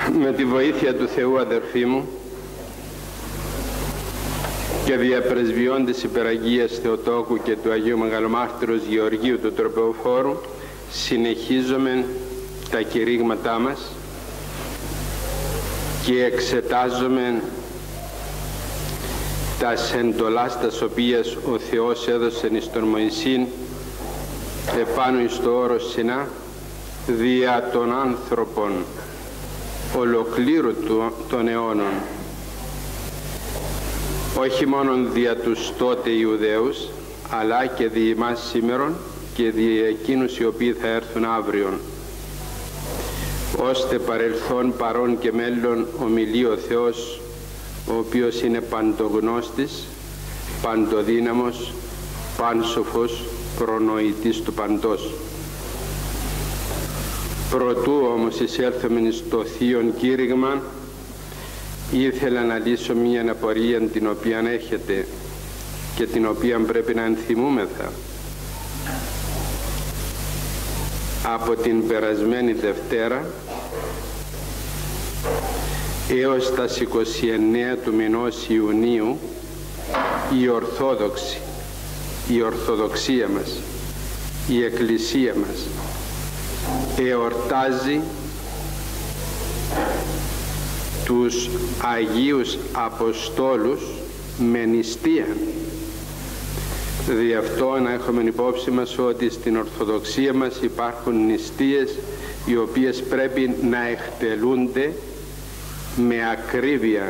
Με τη βοήθεια του Θεού, αδερφοί μου, και διαπρεσβειών της Υπεραγίας Θεοτόκου και του Αγίου Μεγαλομάρτυρος Γεωργίου του Τροπεοφόρου, συνεχίζουμε τα κηρύγματά μας και εξετάζουμε τα εντολάς τας οποίας ο Θεός έδωσε εις τον Μωυσήν επάνω εις το όρος Σινά δια των άνθρωπων ολοκλήρου των αιώνων, όχι μόνον δια τους τότε Ιουδαίους, αλλά και δι' εμάς σήμερον και δι' εκείνους οι οποίοι θα έρθουν αύριον, ώστε παρελθόν, παρόν και μέλλον ομιλεί ο Θεός, ο οποίος είναι παντογνώστης, παντοδύναμος, πάνσοφος, προνοητής του παντός. Προτού όμως εισέλθουμε στο θείον κήρυγμα, ήθελα να λύσω μία απορία την οποία έχετε και την οποία πρέπει να ενθυμούμεθα. Από την περασμένη Δευτέρα έως τα 29 του μηνός Ιουνίου η Ορθοδοξία μας, η Εκκλησία μας εορτάζει τους Αγίους Αποστόλους με νηστεία. Δι' αυτό να έχουμε υπόψη μας ότι στην Ορθοδοξία μας υπάρχουν νηστείες οι οποίες πρέπει να εκτελούνται με ακρίβεια.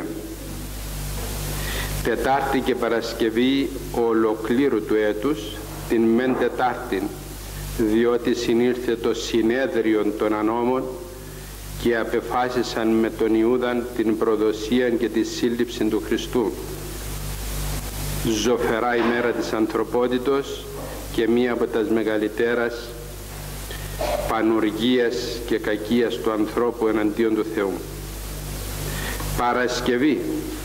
Τετάρτη και Παρασκευή ολοκλήρου του έτους, την μεν Τετάρτη, διότι συνήλθε το συνέδριο των ανώμων και απεφάσισαν με τον Ιούδαν την προδοσία και τη σύλληψη του Χριστού. Ζωφερά ημέρα της ανθρωπότητος και μία από τα μεγαλύτερας πανουργίας και κακίας του ανθρώπου εναντίον του Θεού. Παρασκευή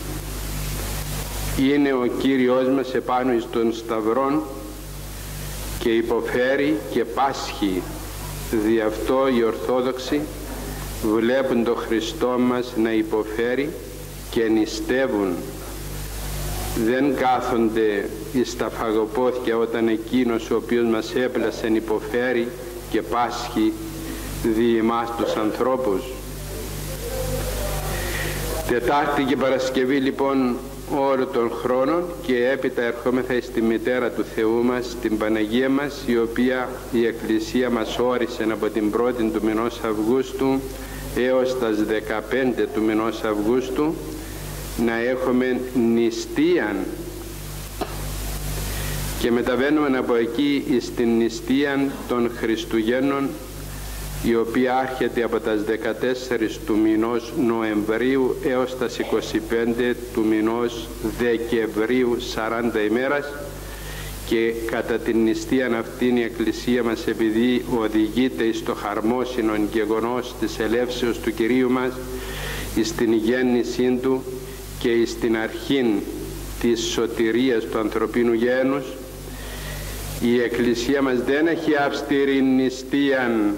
είναι ο Κύριος μας επάνω εις των σταυρών και υποφέρει και πάσχει. Δι' αυτό οι Ορθόδοξοι βλέπουν τον Χριστό μας να υποφέρει και νηστεύουν. Δεν κάθονται εις τα φαγοπόθηκια όταν εκείνος ο οποίος μας έπλασε υποφέρει και πάσχει δι' εμάς τους ανθρώπους. Τετάρτη και Παρασκευή λοιπόν όλο τον χρόνο και έπειτα ερχόμεθα στη Μητέρα του Θεού μας, την Παναγία μας, η οποία η Εκκλησία μας όρισε από την 1η του μηνός Αυγούστου έως τα 15 του μηνός Αυγούστου να έχουμε νηστείαν, και μεταβαίνουμε από εκεί στην νηστείαν των Χριστουγέννων, η οποία άρχεται από τα 14 του μηνός Νοεμβρίου έως τα 25 του μηνός Δεκεμβρίου, 40 ημέρας, και κατά την νηστείαν αυτήν η Εκκλησία μας, επειδή οδηγείται στο χαρμόσυνον γεγονός της ελεύσεως του Κυρίου μας, στην γέννησή Του και στην αρχήν της σωτηρίας του ανθρωπίνου γένους, η Εκκλησία μας δεν έχει αυστηρή νηστείαν.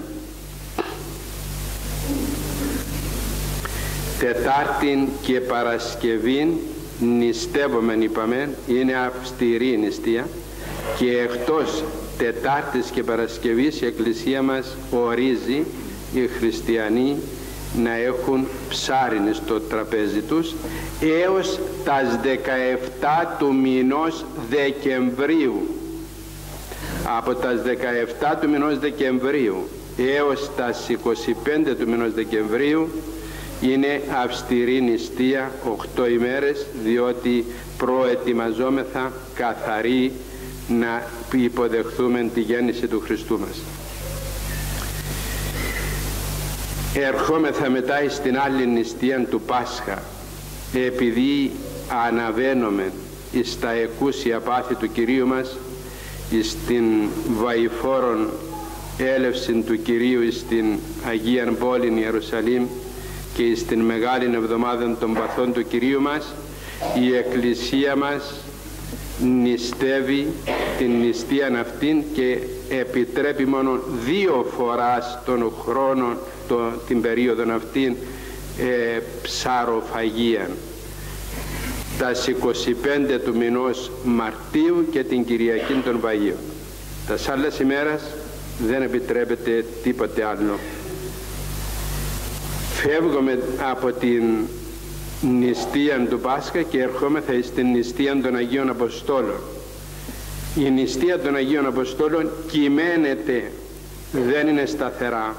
Τετάρτη και Παρασκευή νηστεύομεν, είπαμε, είναι αυστηρή νηστεία, και εκτός Τετάρτης και Παρασκευής η Εκκλησία μας ορίζει οι χριστιανοί να έχουν ψάριν στο τραπέζι τους έως τα 17 του μηνός Δεκεμβρίου. Από τα 17 του μηνός Δεκεμβρίου έως τα 25 του μηνός Δεκεμβρίου είναι αυστηρή νηστεία 8 ημέρες, διότι προετοιμαζόμεθα καθαροί να υποδεχθούμε τη γέννηση του Χριστού μας. Ερχόμεθα μετά στην άλλη νηστεία του Πάσχα, επειδή αναβαίνουμε στα εκούσια πάθη του Κυρίου μας, στην βαϊφόρον έλευση του Κυρίου στην Αγία Πόλη Ιερουσαλήμ και στην Μεγάλη Εβδομάδα των Παθών του Κυρίου μας, η Εκκλησία μας νηστεύει την νηστείαν αυτήν και επιτρέπει μόνο 2 φοράς τον χρόνο την περίοδο αυτήν ψαροφαγία τας 25 του μηνός Μαρτίου και την Κυριακή των Βαγίων. Τας άλλες ημέρας δεν επιτρέπεται τίποτε άλλο. Φεύγουμε από την νηστεία του Πάσχα και ερχόμεθα στην νηστεία των Αγίων Αποστόλων. Η νηστεία των Αγίων Αποστόλων κυμαίνεται, δεν είναι σταθερά.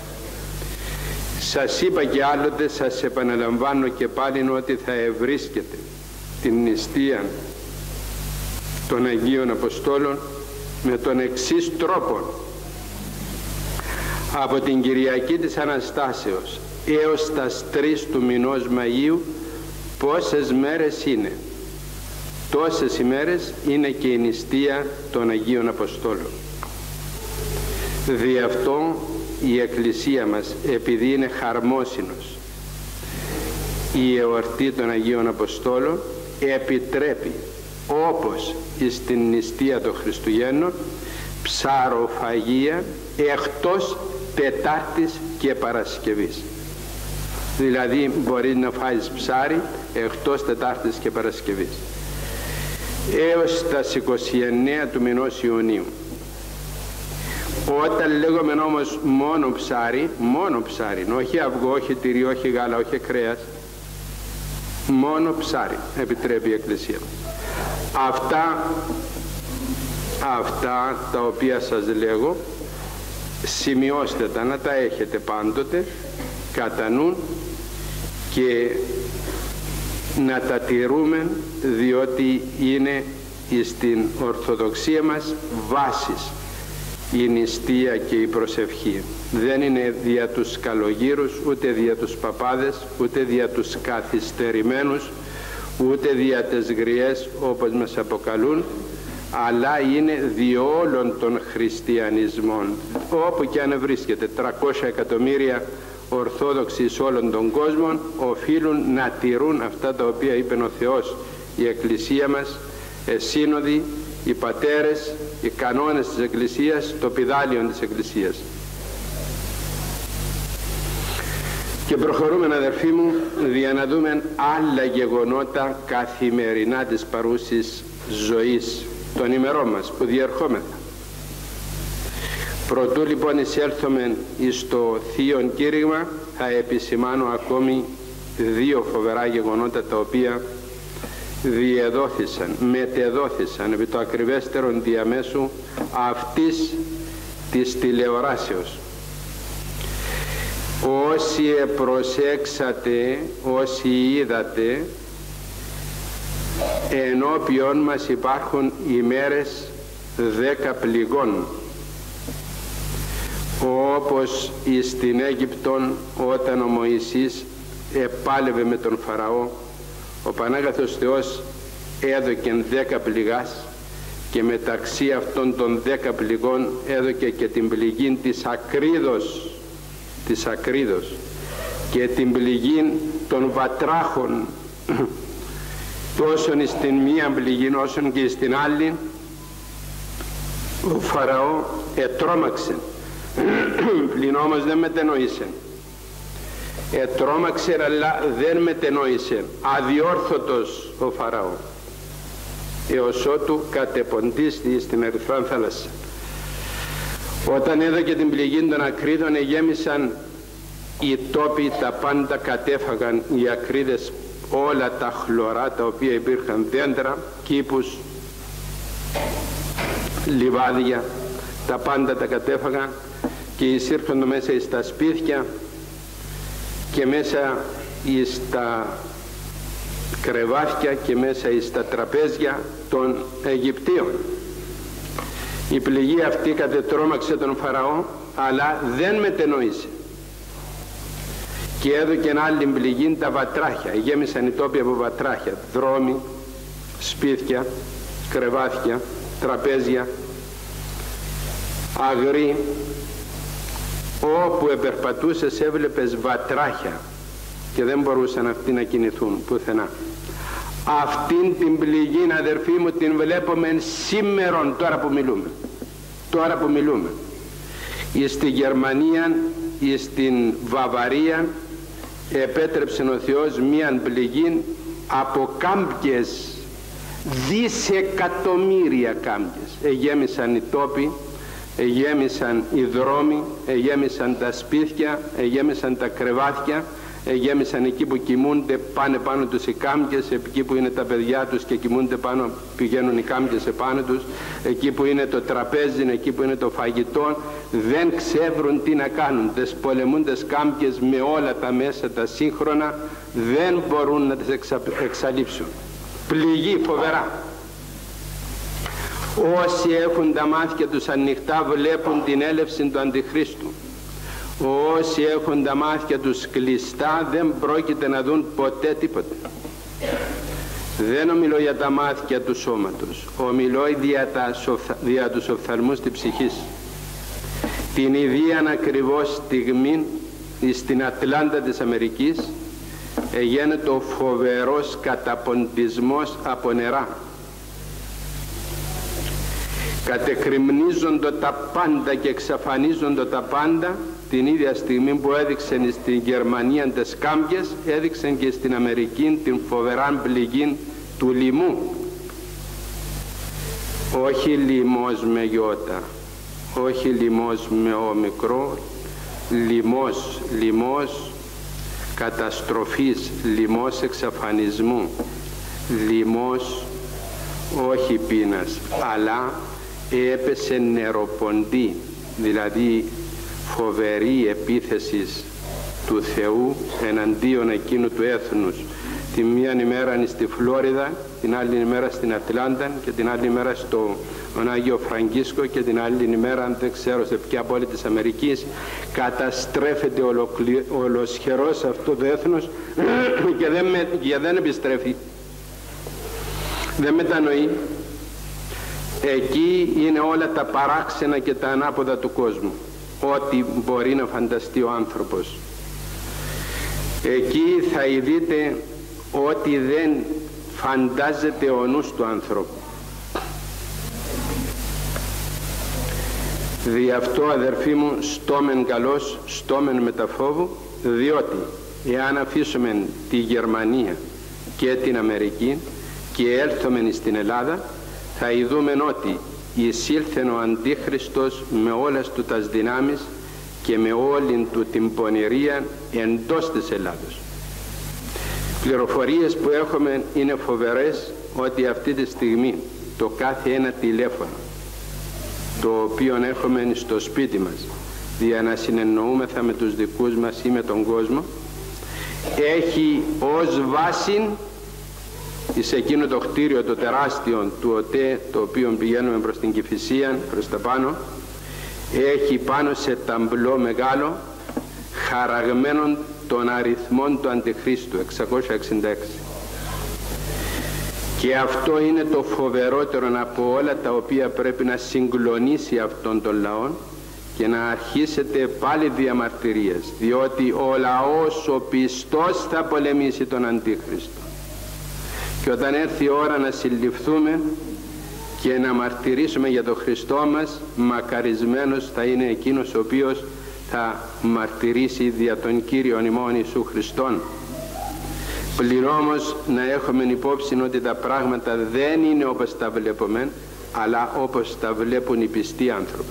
Σας είπα και άλλοτε, σας επαναλαμβάνω και πάλι, ότι θα ευρίσκετε την νηστεία των Αγίων Αποστόλων με τον εξής τρόπο: από την Κυριακή της Αναστάσεως έως τας 3 του μηνός Μαΐου, πόσες μέρες είναι? Τόσες ημέρες είναι και η νηστεία των Αγίων Αποστόλων. Δι' αυτό η Εκκλησία μας, επειδή είναι χαρμόσυνος η εορτή των Αγίων Αποστόλων, επιτρέπει, όπως στην νηστεία των Χριστουγέννων, ψαροφαγία εκτός Τετάρτης και Παρασκευής. Δηλαδή μπορεί να φάεις ψάρι εκτός Τετάρτης και Παρασκευής έως τα 29 του μηνός Ιουνίου. Όταν λέγουμε όμως μόνο ψάρι, όχι αυγό, όχι τυρί, όχι γάλα, όχι κρέας, μόνο ψάρι επιτρέπει η Εκκλησία. Αυτά τα οποία σας λέγω, σημειώστε τα, να τα έχετε πάντοτε κατά νου και να τα τηρούμε, διότι είναι στην Ορθοδοξία μας βάσης η νηστεία και η προσευχή. Δεν είναι δια τους καλογύρους, ούτε δια τους παπάδες, ούτε δια τους καθυστερημένους, ούτε δια τις γριές όπως μας αποκαλούν, αλλά είναι δι' όλων των χριστιανισμών. Όπου και αν βρίσκεται, 300 εκατομμύρια Ορθόδοξοι σε όλον τον κόσμο οφείλουν να τηρούν αυτά τα οποία είπε ο Θεός, η Εκκλησία μας, σύνοδοι, οι πατέρες, οι κανόνες της Εκκλησίας, το πηδάλιον της Εκκλησίας. Και προχωρούμε, αδερφοί μου, για να δούμε άλλα γεγονότα καθημερινά της παρούσης ζωής των ημερών μας που διερχόμεθα. Προτού λοιπόν εισέλθουμε στο Θείον Κήρυγμα, θα επισημάνω ακόμη 2 φοβερά γεγονότα τα οποία μετεδόθησαν επί το ακριβέστερον διαμέσου αυτής της τηλεοράσεως. Όσοι προσέξατε, όσοι είδατε, ενώπιον μας υπάρχουν ημέρες 10 πληγών, όπως στην Αίγυπτον όταν ο Μωυσής επάλευε με τον Φαραώ, ο Πανάγαθος Θεός έδωκε 10 πληγάς και μεταξύ αυτών των 10 πληγών έδωκε και την πληγή της ακρίδος και την πληγή των βατράχων, τόσο στην μία πληγή όσο και στην άλλη. Ο Φαραώ ετρώμαξε, πλην όμως δεν μετενόησε. Ετρώμαξε αλλά δεν μετενόησε, αδιόρθωτος ο Φαραώ, έως ότου κατεποντίστη στην Ερυθρά θάλασσα. Όταν έδωκε την πληγή των ακρίδων, γέμισαν οι τόποι, τα πάντα κατέφαγαν οι ακρίδες, όλα τα χλωρά τα οποία υπήρχαν, δέντρα, κήπους, λιβάδια, τα πάντα τα κατέφαγαν και εισήρχονται μέσα στα σπίτια και μέσα στα κρεβάτια και μέσα στα τραπέζια των Αιγυπτίων. Η πληγή αυτή κατετρώμαξε τον Φαραώ, αλλά δεν μετενόησε και έδωκε άλλη πληγή, τα βατράχια. Γέμισαν οι τόποι από βατράχια, δρόμοι, σπίτια, κρεβάτια, τραπέζια, αγροί. Όπου επερπατούσες έβλεπες βατράχια και δεν μπορούσαν αυτοί να κινηθούν πουθενά. Αυτήν την πληγή, αδερφοί μου, την βλέπουμε σήμερον, τώρα που μιλούμε. Στη Γερμανία, στην Βαβαρία επέτρεψε ο Θεός μίαν πληγή από κάμπιες, δισεκατομμύρια κάμπιες. Εγέμισαν οι τόποι, εγέμισαν οι δρόμοι, εγέμισαν τα σπίτια, εγέμισαν τα κρεβάτια, εγέμισαν εκεί που κοιμούνται, πάνε πάνω τους οι κάμπιες, εκεί που είναι τα παιδιά τους και κοιμούνται πάνω, πηγαίνουν οι κάμπιες επάνω τους, εκεί που είναι το τραπέζι, εκεί που είναι το φαγητό, δεν ξέρουν τι να κάνουν. Τις πολεμούντες κάμπιες με όλα τα μέσα τα σύγχρονα δεν μπορούν να τις εξαλείψουν. Πληγή φοβερά. Όσοι έχουν τα μάτια τους ανοιχτά βλέπουν την έλευση του Αντιχρίστου. Όσοι έχουν τα μάτια τους κλειστά δεν πρόκειται να δουν ποτέ τίποτε. Δεν ομιλώ για τα μάτια του σώματος, ομιλώ δια τους οφθαλμούς της ψυχής. Την ίδια ακριβώς στιγμή στην Ατλάντα της Αμερικής έγινε ο φοβερός καταποντισμός από νερά. Κατεκρημνίζονται τα πάντα και εξαφανίζονται τα πάντα την ίδια στιγμή που έδειξαν στην Γερμανία τις κάμπιες, έδειξαν και στην Αμερική την φοβερά πληγή του λοιμού. Όχι λοιμός με γιώτα, όχι λοιμός με όμικρο, λοιμός καταστροφής, λοιμός εξαφανισμού, λοιμός όχι πείνας, αλλά έπεσε νεροποντή, δηλαδή φοβερή επίθεση του Θεού εναντίον εκείνου του έθνους. Τη μία ημέρα είναι στη Φλόριδα, την άλλη ημέρα στην Ατλάντα και την άλλη ημέρα στον Άγιο Φραγκίσκο και την άλλη ημέρα δεν ξέρω σε ποια πόλη της Αμερικής. Καταστρέφεται ολοσχερός αυτό το έθνος και δεν επιστρέφει, δεν μετανοεί. Εκεί είναι όλα τα παράξενα και τα ανάποδα του κόσμου, ό,τι μπορεί να φανταστεί ο άνθρωπος. Εκεί θα δείτε ό,τι δεν φαντάζεται ο νους του ανθρώπου. Δι' αυτό, αδερφοί μου, στόμεν καλός, στόμεν μεταφόβου, διότι εάν αφήσουμε τη Γερμανία και την Αμερική και έλθομεν στην Ελλάδα, θα ειδούμεν ότι εισήλθεν ο Αντίχριστος με όλες του τας δυνάμεις και με όλη του την πονηρία εντός της Ελλάδος. Πληροφορίες που έχουμε είναι φοβερές, ότι αυτή τη στιγμή το κάθε ένα τηλέφωνο το οποίο έχουμε στο σπίτι μας για να συνεννοούμεθα με τους δικούς μας ή με τον κόσμο, έχει ως βάση σε εκείνο το κτίριο το τεράστιο του ΟΤΕ, το οποίο πηγαίνουμε προς την Κηφισία, προς τα πάνω, έχει πάνω σε ταμπλό μεγάλο χαραγμένον των αριθμών του Αντιχρίστου, 666. Και αυτό είναι το φοβερότερο από όλα τα οποία πρέπει να συγκλονίσει αυτόν τον λαό και να αρχίσετε πάλι διαμαρτυρίες, διότι ο λαός ο πιστός θα πολεμήσει τον Αντίχριστο. Και όταν έρθει η ώρα να συλληφθούμε και να μαρτυρήσουμε για τον Χριστό μας, μακαρισμένος θα είναι εκείνος ο οποίος θα μαρτυρήσει δια τον Κύριον ημών Ιησού Χριστόν. Πλην όμως να έχουμε υπόψη ότι τα πράγματα δεν είναι όπως τα βλέπουμε, αλλά όπως τα βλέπουν οι πιστοί άνθρωποι.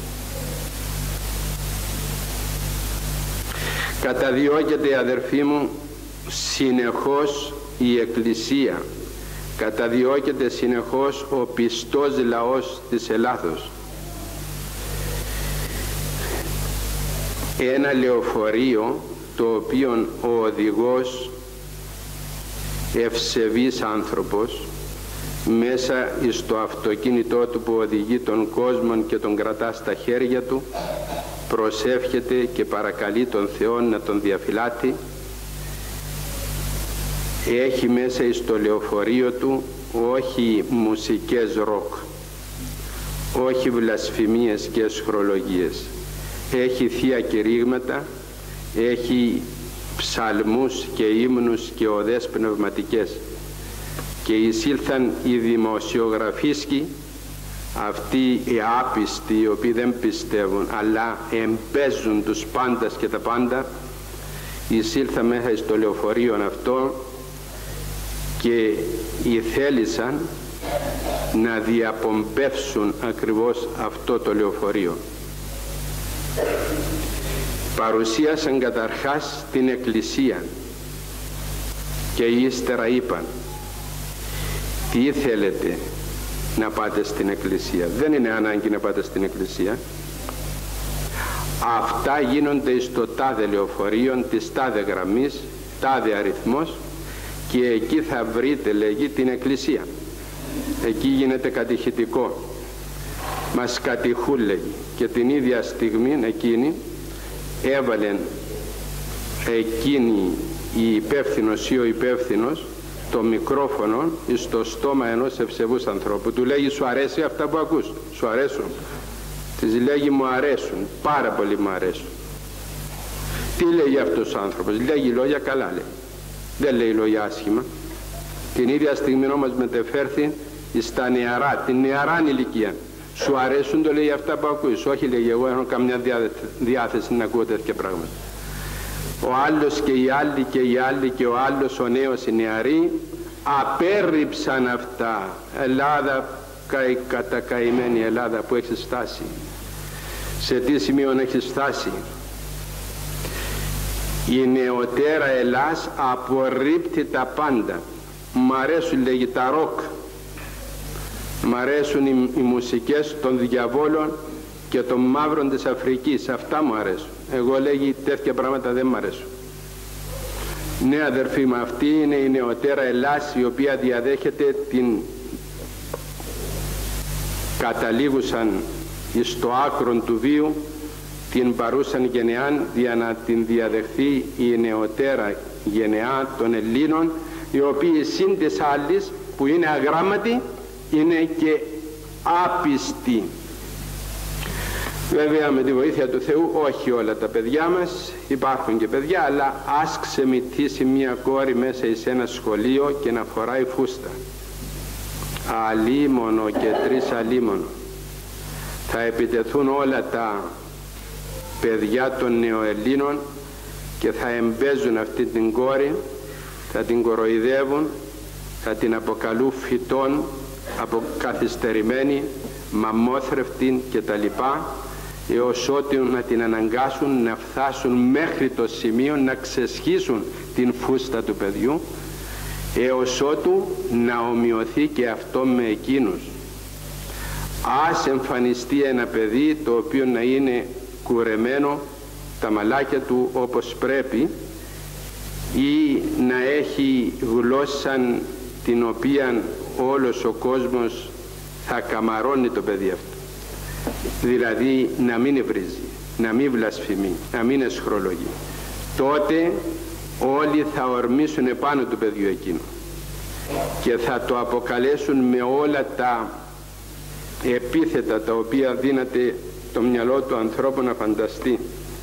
Καταδιώκεται, αδερφοί μου, συνεχώς η Εκκλησία, καταδιώκεται συνεχώς ο πιστός λαός της Ελλάδος. Ένα λεωφορείο το οποίο ο οδηγός, ευσεβής άνθρωπος, μέσα στο αυτοκίνητό του που οδηγεί τον κόσμο και τον κρατά στα χέρια του, προσεύχεται και παρακαλεί τον Θεό να τον διαφυλάτει. Έχει μέσα στο λεωφορείο του όχι μουσικές ροκ, όχι βλασφημίες και αισχρολογίες, έχει θεία κηρύγματα, έχει ψαλμούς και ύμνους και οδές πνευματικές. Και εισήλθαν οι δημοσιογραφίσκοι, αυτοί οι άπιστοι, οι οποίοι δεν πιστεύουν αλλά εμπέζουν τους πάντας και τα πάντα, εισήλθα μέσα στο λεωφορείο αυτό και θέλησαν να διαπομπεύσουν ακριβώς αυτό το λεωφορείο. Παρουσίασαν καταρχάς την εκκλησία και ύστερα είπαν, τι θέλετε να πάτε στην εκκλησία? Δεν είναι ανάγκη να πάτε στην εκκλησία. Αυτά γίνονται στο τάδε λεωφορείο της τάδε γραμμής, τάδε αριθμός, και εκεί θα βρείτε, λέγει, την εκκλησία. Εκεί γίνεται κατηχητικό. Μας κατηχούν, λέγει. Και την ίδια στιγμή εκείνη έβαλε εκείνη η υπεύθυνος ή ο υπεύθυνος το μικρόφωνο στο στόμα ενός ευσεβούς ανθρώπου. Του λέγει, σου αρέσει αυτά που ακούς? Σου αρέσουν? Της λέγει, μου αρέσουν, πάρα πολύ μου αρέσουν. Τι λέγει αυτός ο άνθρωπος? Λέγει λόγια καλά, λέει. Δεν λέει λόγια άσχημα. Την ίδια στιγμή όμως μετεφέρθη στα νεαρά, την νεαρά ηλικία. Σου αρέσουν, το λέει, αυτά που ακούεις? Όχι, λέγει, εγώ έχω καμιά διάθεση να ακούω τέτοια πράγματα. Ο άλλος και οι άλλοι και οι άλλοι και ο άλλος, ο νέος, οι νεαροί, απέρριψαν αυτά. Ελλάδα, κατακαημένη Ελλάδα που έχει φτάσει. Σε τι σημείο έχει φτάσει? Η νεωτέρα Ελλάς απορρίπτει τα πάντα. Μ' αρέσουν, λέγει, τα ροκ, μ' αρέσουν οι μουσικές των διαβόλων και των μαύρων της Αφρικής, αυτά μου αρέσουν. Εγώ, λέγει, τέτοια πράγματα δεν μ' αρέσουν. Ναι, αδερφοί μου, αυτή είναι η νεωτέρα Ελλάς, η οποία διαδέχεται την καταλήγουσαν στο άκρον του βίου την παρούσαν γενεάν, για να την διαδεχθεί η νεωτέρα γενεά των Ελλήνων, οι οποίοι συν της άλλης, που είναι αγράμματοι, είναι και άπιστοι. Βέβαια με τη βοήθεια του Θεού όχι όλα τα παιδιά μας, υπάρχουν και παιδιά, αλλά ας ξεμητήσει μια κόρη μέσα σε ένα σχολείο και να φοράει φούστα. Αλίμονο και τρεις αλίμονο. Θα επιτεθούν όλα τα παιδιά των νεοελλήνων και θα εμπέζουν αυτή την κόρη, θα την κοροϊδεύουν, θα την αποκαλούν φυτών, αποκαθυστερημένη, μαμόθρευτη κτλ, έως ότου να την αναγκάσουν να φτάσουν μέχρι το σημείο να ξεσχίσουν την φούστα του παιδιού, έως ότου να ομοιωθεί και αυτό με εκείνους. Ας εμφανιστεί ένα παιδί το οποίο να είναι κουρεμένο τα μαλάκια του όπως πρέπει, ή να έχει γλώσσα την οποία όλος ο κόσμος θα καμαρώνει το παιδί αυτό. Δηλαδή να μην ευρίζει, να μην βλασφημεί, να μην εσχρολογεί. Τότε όλοι θα ορμήσουν επάνω του παιδιού εκείνου και θα το αποκαλέσουν με όλα τα επίθετα τα οποία δύναται το μυαλό του ανθρώπου να φανταστεί.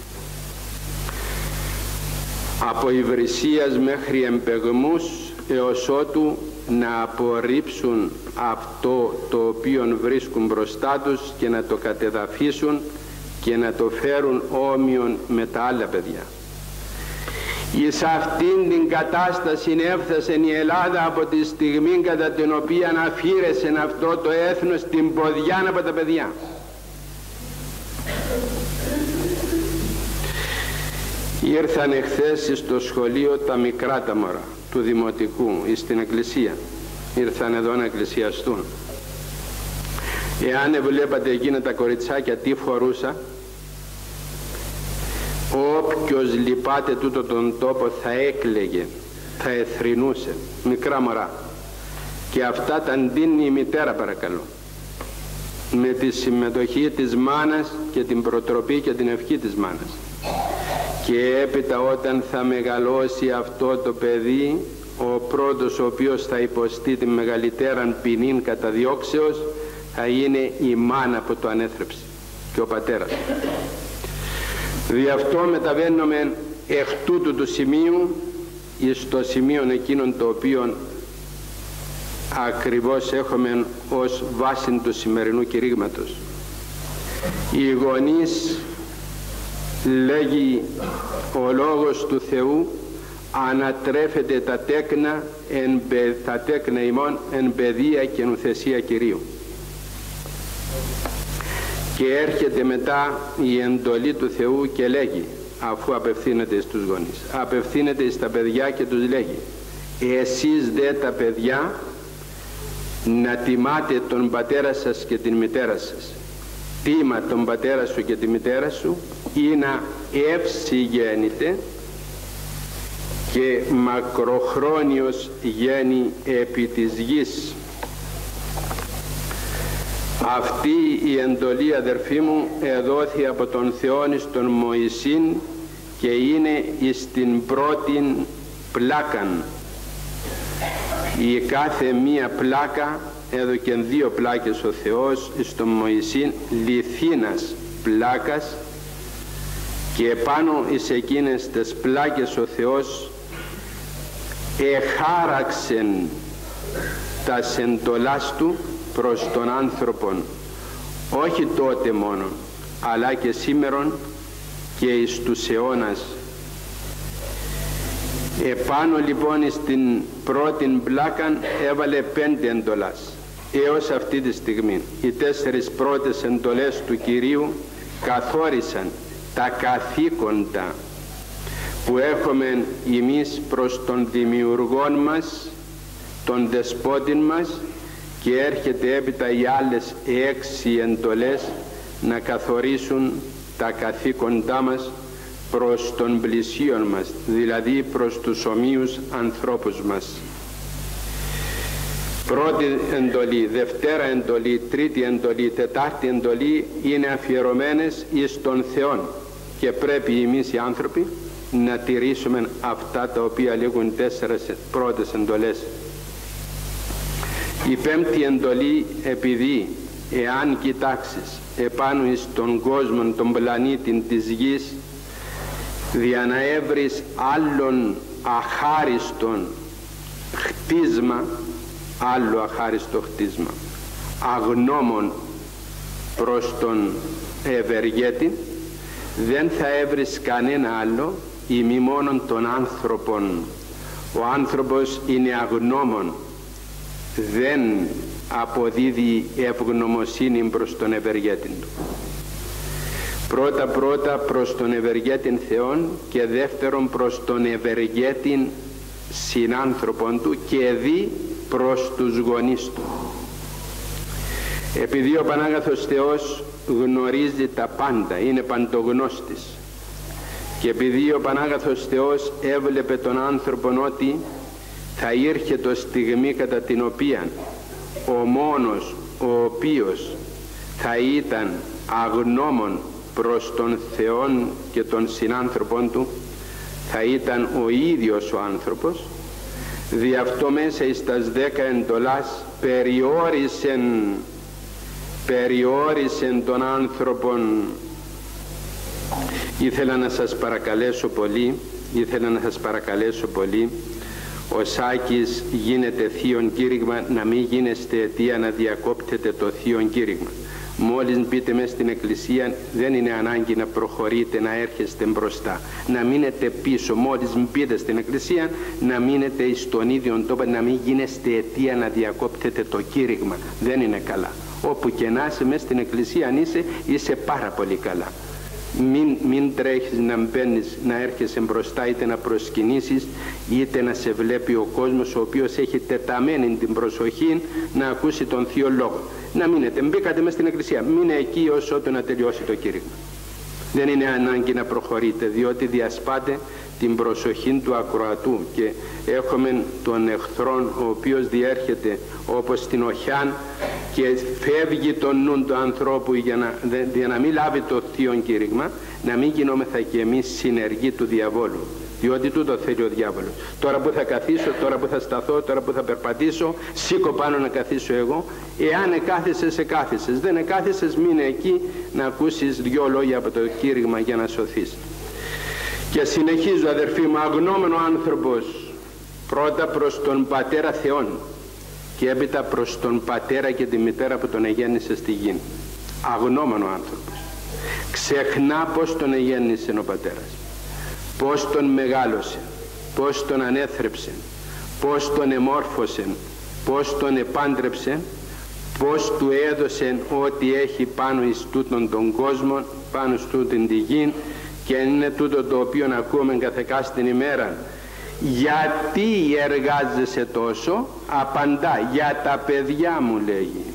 Από υβρισίας μέχρι εμπεγμούς, έως ότου να απορρίψουν αυτό το οποίο βρίσκουν μπροστά τους και να το κατεδαφίσουν και να το φέρουν όμοιον με τα άλλα παιδιά. Εις αυτήν την κατάσταση έφτασε η Ελλάδα από τη στιγμή κατά την οποία αφήρεσε αυτό το έθνος την ποδιά από τα παιδιά. Ήρθαν εχθές στο σχολείο τα μικρά τα μωρά του δημοτικού ή στην εκκλησία. Ήρθαν εδώ να εκκλησιαστούν. Εάν βλέπατε εκείνα τα κοριτσάκια τι φορούσα, όποιος λυπάται τούτο τον τόπο θα έκλαιγε, θα εθρηνούσε. Μικρά μωρά. Και αυτά τα ντύνει η μητέρα, παρακαλώ, με τη συμμετοχή της μάνας και την προτροπή και την ευχή της μάνας. Και έπειτα όταν θα μεγαλώσει αυτό το παιδί, ο πρώτος ο οποίος θα υποστεί την μεγαλύτεραν ποινήν κατά διώξεως θα είναι η μάνα που το ανέθρεψε και ο πατέρας. Δι' αυτό μεταβαίνουμε εκ τούτου του σημείου στο σημείο εκείνον το οποίο ακριβώς έχουμε ως βάση του σημερινού κηρύγματος. Οι γονείς λέγει ο Λόγος του Θεού, ανατρέφεται τα τέκνα ημών εν παιδεία και νουθεσία Κυρίου. Και έρχεται μετά η εντολή του Θεού και λέγει, αφού απευθύνεται στους γονείς, απευθύνεται στα παιδιά και τους λέγει, εσείς δε τα παιδιά να τιμάτε τον πατέρα σας και την μητέρα σας. Τίμα τον πατέρα σου και τη μητέρα σου ή να ευσυγέννητε και μακροχρόνιος γένει επί της γης. Αυτή η εντολή, αδερφοί μου, εδόθη από τον Θεόν στον Μωυσήν και είναι εις την πρώτη πλάκαν. Η κάθε μία πλάκα, έδωκεν 2 πλάκες ο Θεός στον Μωυσήν, λιθίνας πλάκας, και επάνω εις εκείνες τις πλάκες ο Θεός εχάραξεν τα εντολάς του προς τον άνθρωπον, όχι τότε μόνο, αλλά και σήμερον και εις τους αιώνας. Επάνω λοιπόν στην πρώτη πλάκαν έβαλε 5 εντολάς έως αυτή τη στιγμή. Οι 4 πρώτες εντολές του Κυρίου καθόρισαν τα καθήκοντα που έχουμε εμείς προς τον Δημιουργόν μας, τον Δεσπότην μας, και έρχεται έπειτα οι άλλες 6 εντολές να καθορίσουν τα καθήκοντά μας προς τον πλησίον μας, δηλαδή προς τους ομοίους ανθρώπους μας. Πρώτη εντολή, δευτέρα εντολή, τρίτη εντολή, τετάρτη εντολή είναι αφιερωμένες εις τον Θεόν και πρέπει εμείς οι άνθρωποι να τηρήσουμε αυτά τα οποία λέγουν 4 πρώτες εντολές. Η 5η εντολή, επειδή εάν κοιτάξεις επάνω εις τον κόσμο, τον πλανήτη της γης, δια να έβρεις άλλον αχάριστον χτίσμα, άλλο αχάριστο χτίσμα, αγνώμων προς τον ευεργέτη, δεν θα έβρεις κανένα άλλο ή μη μόνον των άνθρωπων. Ο άνθρωπος είναι αγνώμων, δεν αποδίδει ευγνωμοσύνη προς τον ευεργέτη του. Πρώτα προς τον ευεργέτην Θεόν και δεύτερον προς τον ευεργέτην συνάνθρωπον του και δι προς τους γονείς του. Επειδή ο Πανάγαθος Θεός γνωρίζει τα πάντα, είναι παντογνώστης, και επειδή ο Πανάγαθος Θεός έβλεπε τον άνθρωπον ότι θα ήρχε το στιγμή κατά την οποία ο μόνος ο οποίος θα ήταν αγνώμων προς τον Θεόν και τον συνάνθρωπον του θα ήταν ο ίδιος ο άνθρωπος, δι' αυτό μέσα εις τας 10 εντολάς περιόρισεν τον άνθρωπον. Ήθελα να σας παρακαλέσω πολύ, ο Σάκης γίνεται θείον κήρυγμα, να μην γίνεστε αιτία να διακόπτετε το θείον κήρυγμα. Μόλις μπείτε μέσα στην εκκλησία δεν είναι ανάγκη να προχωρείτε, να έρχεστε μπροστά, να μείνετε πίσω. Μόλις μπείτε στην εκκλησία να μείνετε στον ίδιο τόπο, να μην γίνεστε αιτία να διακόπτετε το κήρυγμα. Δεν είναι καλά. Όπου και να είσαι μέσα στην εκκλησία, αν είσαι πάρα πολύ καλά. Μην τρέχεις να μπαίνεις, να έρχεσαι μπροστά, είτε να προσκυνήσεις είτε να σε βλέπει ο κόσμος, ο οποίος έχει τεταμένη την προσοχή να ακούσει τον Θείο Λόγο. Να μείνετε, μπήκατε μέσα στην εκκλησία, μείνε εκεί όσο να τελειώσει το κήρυγμα. Δεν είναι ανάγκη να προχωρείτε, διότι διασπάτε την προσοχή του ακροατού και έχουμε τον εχθρόν ο οποίος διέρχεται όπως την οχιάν και φεύγει τον νου του ανθρώπου για να μην λάβει το θείο κήρυγμα, να μην γινόμεθα και εμείς συνεργοί του διαβόλου, διότι τούτο θέλει ο διάβολος. Τώρα που θα καθίσω, τώρα που θα σταθώ, τώρα που θα περπατήσω, σήκω πάνω να καθίσω εγώ. Εάν εκάθισες, εκάθισες, δεν εκάθισες, μείνε εκεί να ακούσεις 2 λόγια από το κήρυγμα για να σωθείς. Και συνεχίζω, αδερφοί μου, αγνώμενο άνθρωπος πρώτα προς τον Πατέρα Θεόν και έπειτα προς τον Πατέρα και τη Μητέρα που τον εγέννησε στη γη. Αγνώμενο άνθρωπος. Ξεχνά πώς τον εγέννησε ο πατέρας, πώς τον μεγάλωσε, πώς τον ανέθρεψε, πώς τον εμόρφωσε, πώς τον επάντρεψε, πώς του έδωσε ό,τι έχει πάνω εις τούτον τον κόσμο, πάνω εις τούτον τη γη, και είναι τούτο το οποίο ακούμε καθεκάστην ημέρα. Γιατί εργάζεσαι τόσο? Απαντά, για τα παιδιά μου, λέγει.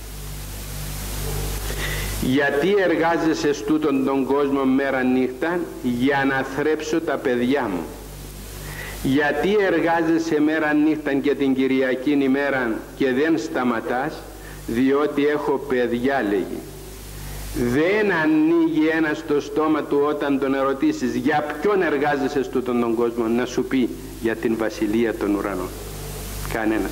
Γιατί εργάζεσαι στούτον τον κόσμο μέρα νύχτα? Για να θρέψω τα παιδιά μου. Γιατί εργάζεσαι μέρα νύχτα και την Κυριακή ημέρα και δεν σταματάς? Διότι έχω παιδιά, λέγει. Δεν ανοίγει ένας το στόμα του όταν τον ερωτήσεις για ποιον εργάζεσαι στούτον τον κόσμο, να σου πει για την βασιλεία των ουρανών. Κανένας.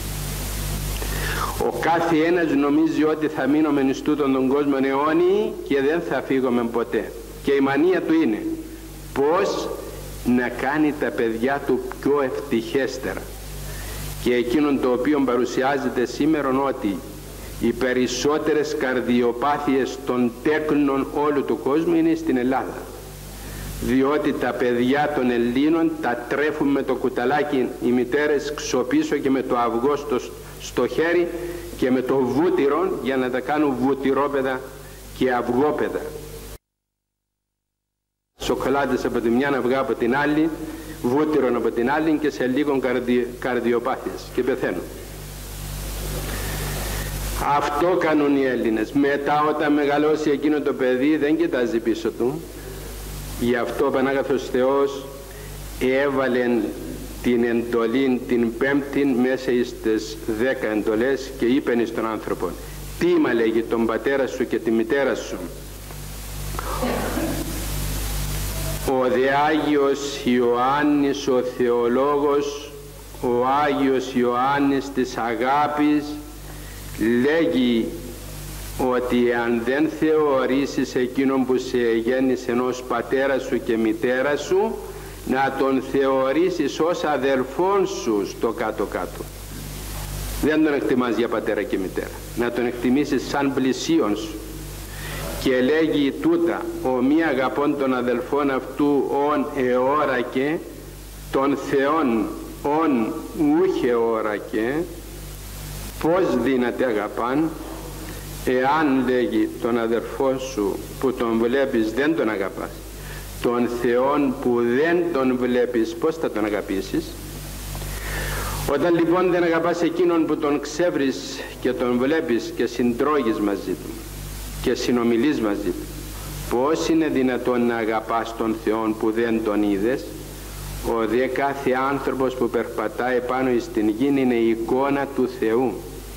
Ο κάθε ένας νομίζει ότι θα μείνουμε εις τούτον τον κόσμο αιώνιοι και δεν θα φύγουμε ποτέ. Και η μανία του είναι πώς να κάνει τα παιδιά του πιο ευτυχέστερα. Και εκείνον το οποίο παρουσιάζεται σήμερα, ότι οι περισσότερες καρδιοπάθειες των τέκνων όλου του κόσμου είναι στην Ελλάδα. Διότι τα παιδιά των Ελλήνων τα τρέφουν με το κουταλάκι οι μητέρες ξοπίσω και με το αυγό στο χέρι και με το βούτυρο για να τα κάνουν βουτυρόπαιδα και αυγόπαιδα. Σοκολάτες από τη μια, αυγά από την άλλη, βούτυρο από την άλλη και σε λίγο καρδιοπάθειες και πεθαίνουν. Αυτό κάνουν οι Έλληνες. Μετά όταν μεγαλώσει εκείνο το παιδί δεν κοιτάζει πίσω του. Γι' αυτό ο Πανάγαθος Θεός έβαλε την εντολή την πέμπτη μέσα στις 10 εντολές και είπε στον άνθρωπο, τίμα, λέγει, τον πατέρα σου και τη μητέρα σου. Ο δε Άγιος Ιωάννης ο θεολόγος, ο Άγιος Ιωάννης της αγάπης, λέγει ότι αν δεν θεωρήσεις εκείνον που σε γέννησε ως πατέρα σου και μητέρα σου, να τον θεωρήσεις ως αδελφόν σου στο κάτω-κάτω. Δεν τον εκτιμάς για πατέρα και μητέρα, να τον εκτιμήσεις σαν πλησίον σου. Και λέγει τούτα, ο μη αγαπών των αδελφών αυτού ον εώρακε, των Θεών ον ούχε ώρακε. Πώς δύναται αγαπάν? Εάν, λέγει, τον αδερφό σου που τον βλέπεις δεν τον αγαπάς, τον Θεόν που δεν τον βλέπεις πώς θα τον αγαπήσεις? Όταν λοιπόν δεν αγαπάς εκείνον που τον ξέβρεις και τον βλέπεις και συντρώγεις μαζί του και συνομιλείς μαζί του, πώς είναι δυνατόν να αγαπάς τον Θεόν που δεν τον είδες? Ο δε κάθε άνθρωπος που περπατάει πάνω στην γη είναι η εικόνα του Θεού.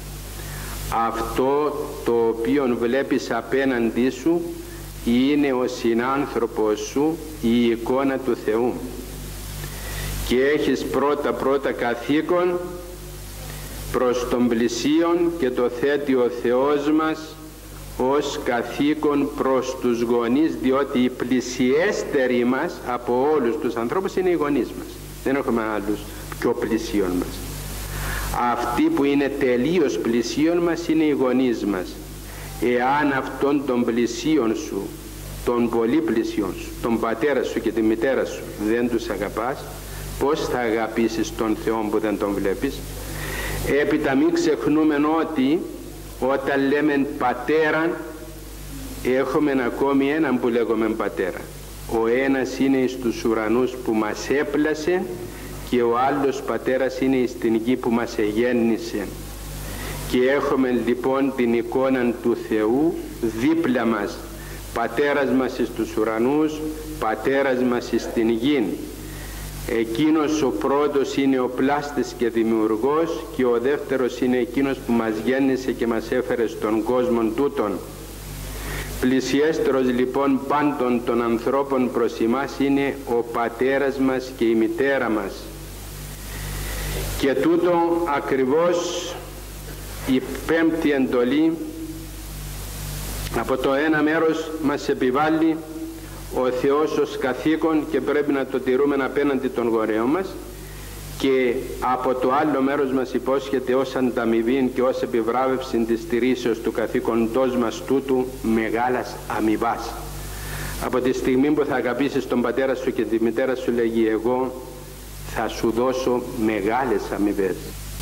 Αυτό το οποίο βλέπεις απέναντί σου είναι ο συνάνθρωπος σου, η εικόνα του Θεού. Και έχεις πρώτα καθήκον προς τον πλησίον και το θέτει ο Θεός μας ως καθήκον προς τους γονείς, διότι οι πλησιέστεροι μας από όλους τους ανθρώπους είναι οι γονείς μας. Δεν έχουμε άλλους πιο πλησίον μας. Αυτοί που είναι τελείως πλησίον μας είναι οι γονείς μας. Εάν αυτόν τον πλησίον σου, τον πολύ πλησίον σου, τον πατέρα σου και τη μητέρα σου δεν τους αγαπάς, πώς θα αγαπήσεις τον Θεό που δεν τον βλέπεις? Έπειτα μην ξεχνούμε ότι όταν λέμε πατέρα έχουμε ακόμη έναν που λέγουμε πατέρα. Ο ένας είναι εις τους ουρανούς που μας έπλασε και ο άλλος πατέρας είναι στην γη που μας εγέννησε. Και έχουμε λοιπόν την εικόνα του Θεού δίπλα μας, πατέρας μας στους ουρανούς, πατέρας μας στην γη. Εκείνος ο πρώτος είναι ο πλάστης και δημιουργός και ο δεύτερος είναι εκείνος που μας γέννησε και μας έφερε στον κόσμο τούτον. Πλησιέστερος λοιπόν πάντων των ανθρώπων προς εμάς είναι ο πατέρας μας και η μητέρα μας. Και τούτο ακριβώς η πέμπτη εντολή από το ένα μέρος μας επιβάλλει ο Θεός ως καθήκον και πρέπει να το τηρούμε απέναντι των γονέων μας, και από το άλλο μέρος μας υπόσχεται ως ανταμοιβήν και ως επιβράβευση της στηρίσεως του καθήκοντός μας τούτου μεγάλας αμοιβάς. Από τη στιγμή που θα αγαπήσεις τον πατέρα σου και τη μητέρα σου, λέγει, εγώ θα σου δώσω μεγάλες αμοιβές.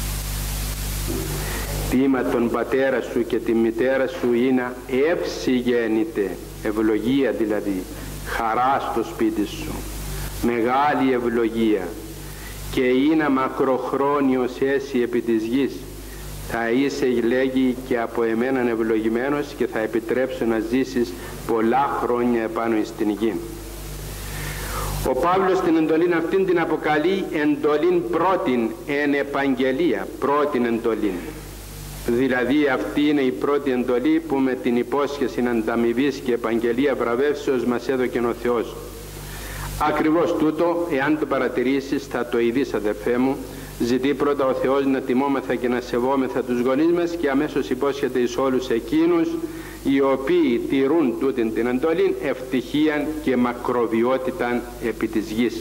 Τίμα τον πατέρα σου και τη μητέρα σου είναι ευσυγέννητε, ευλογία δηλαδή, χαρά στο σπίτι σου, μεγάλη ευλογία, και είναι μακροχρόνιος έσυ επί της γης. Θα είσαι, λέγει, και από εμέναν ευλογημένος και θα επιτρέψω να ζήσεις πολλά χρόνια επάνω στην γη. Ο Παύλος την εντολήν αυτήν την αποκαλεί εντολήν πρώτην εν επαγγελία, πρώτην εντολήν. Δηλαδή αυτή είναι η πρώτη εντολή που με την υπόσχεση ανταμοιβής και επαγγελία βραβεύσεως μας έδωκε ο Θεός. Ακριβώς τούτο, εάν το παρατηρήσεις, θα το ειδείς, αδερφέ μου. Ζητεί πρώτα ο Θεός να τιμόμεθα και να σεβόμεθα τους γονείς μας και αμέσως υπόσχεται εις όλους εκείνους οι οποίοι τηρούν τούτην την εντολή ευτυχίαν και μακροβιότηταν επί της γης.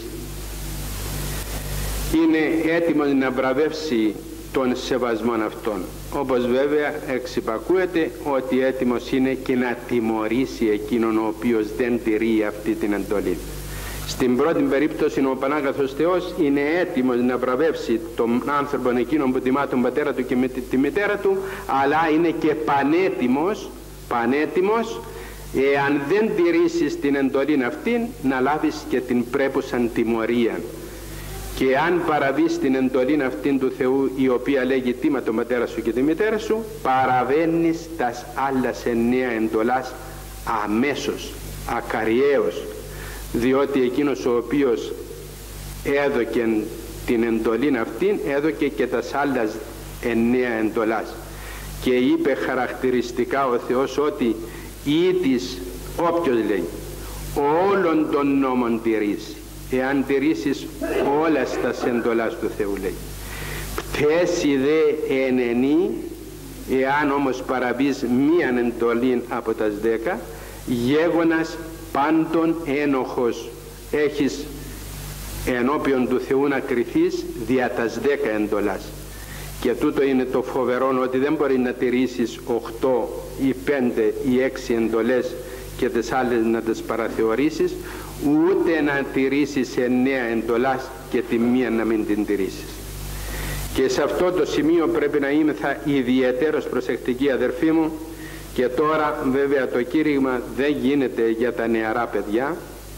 Είναι έτοιμος να βραβεύσει τον σεβασμό αυτών, όπως βέβαια εξυπακούεται ότι έτοιμος είναι και να τιμωρήσει εκείνον ο οποίος δεν τηρεί αυτή την εντολή. Στην πρώτη περίπτωση ο Πανάγαθος Θεός είναι έτοιμος να βραβεύσει τον άνθρωπο εκείνον που τιμά τον πατέρα του και τη μητέρα του, αλλά είναι και πανέτοιμος εάν δεν τηρήσεις την εντολή αυτήν να λάβεις και την πρέπουσαν τιμωρία. Και αν παραβείς την εντολή αυτήν του Θεού, η οποία λέγει τίμα τον πατέρα σου και τη μητέρα σου, παραβαίνεις τας άλλας 9 εντολάς αμέσως, ακαριέως, διότι εκείνος ο οποίος έδωκε την εντολή αυτήν έδωκε και τας άλλας 9 εντολάς, και είπε χαρακτηριστικά ο Θεός ότι ήτης, όποιος λέει, όλων των νόμων τηρήσει, εάν τηρήσεις όλας τας εντολάς του Θεού, λέει. Πτέσει δε ενενή, εάν όμως παραβείς μίαν εντολή από τας 10, γέγονας πάντων ένοχος, έχεις ενώπιον του Θεού να κριθείς δια τας 10 εντολάς. Και τούτο είναι το φοβερό, ότι δεν μπορεί να τηρήσεις 8 ή 5 ή 6 εντολές και τις άλλες να τις παραθεωρήσεις, ούτε να τηρήσεις 9 εντολάς και τη μία να μην την τηρήσεις. Και σε αυτό το σημείο πρέπει να είμεθα ιδιαιτέρως προσεκτικοί, αδερφοί μου. Και τώρα βέβαια το κήρυγμα δεν γίνεται για τα νεαρά παιδιά,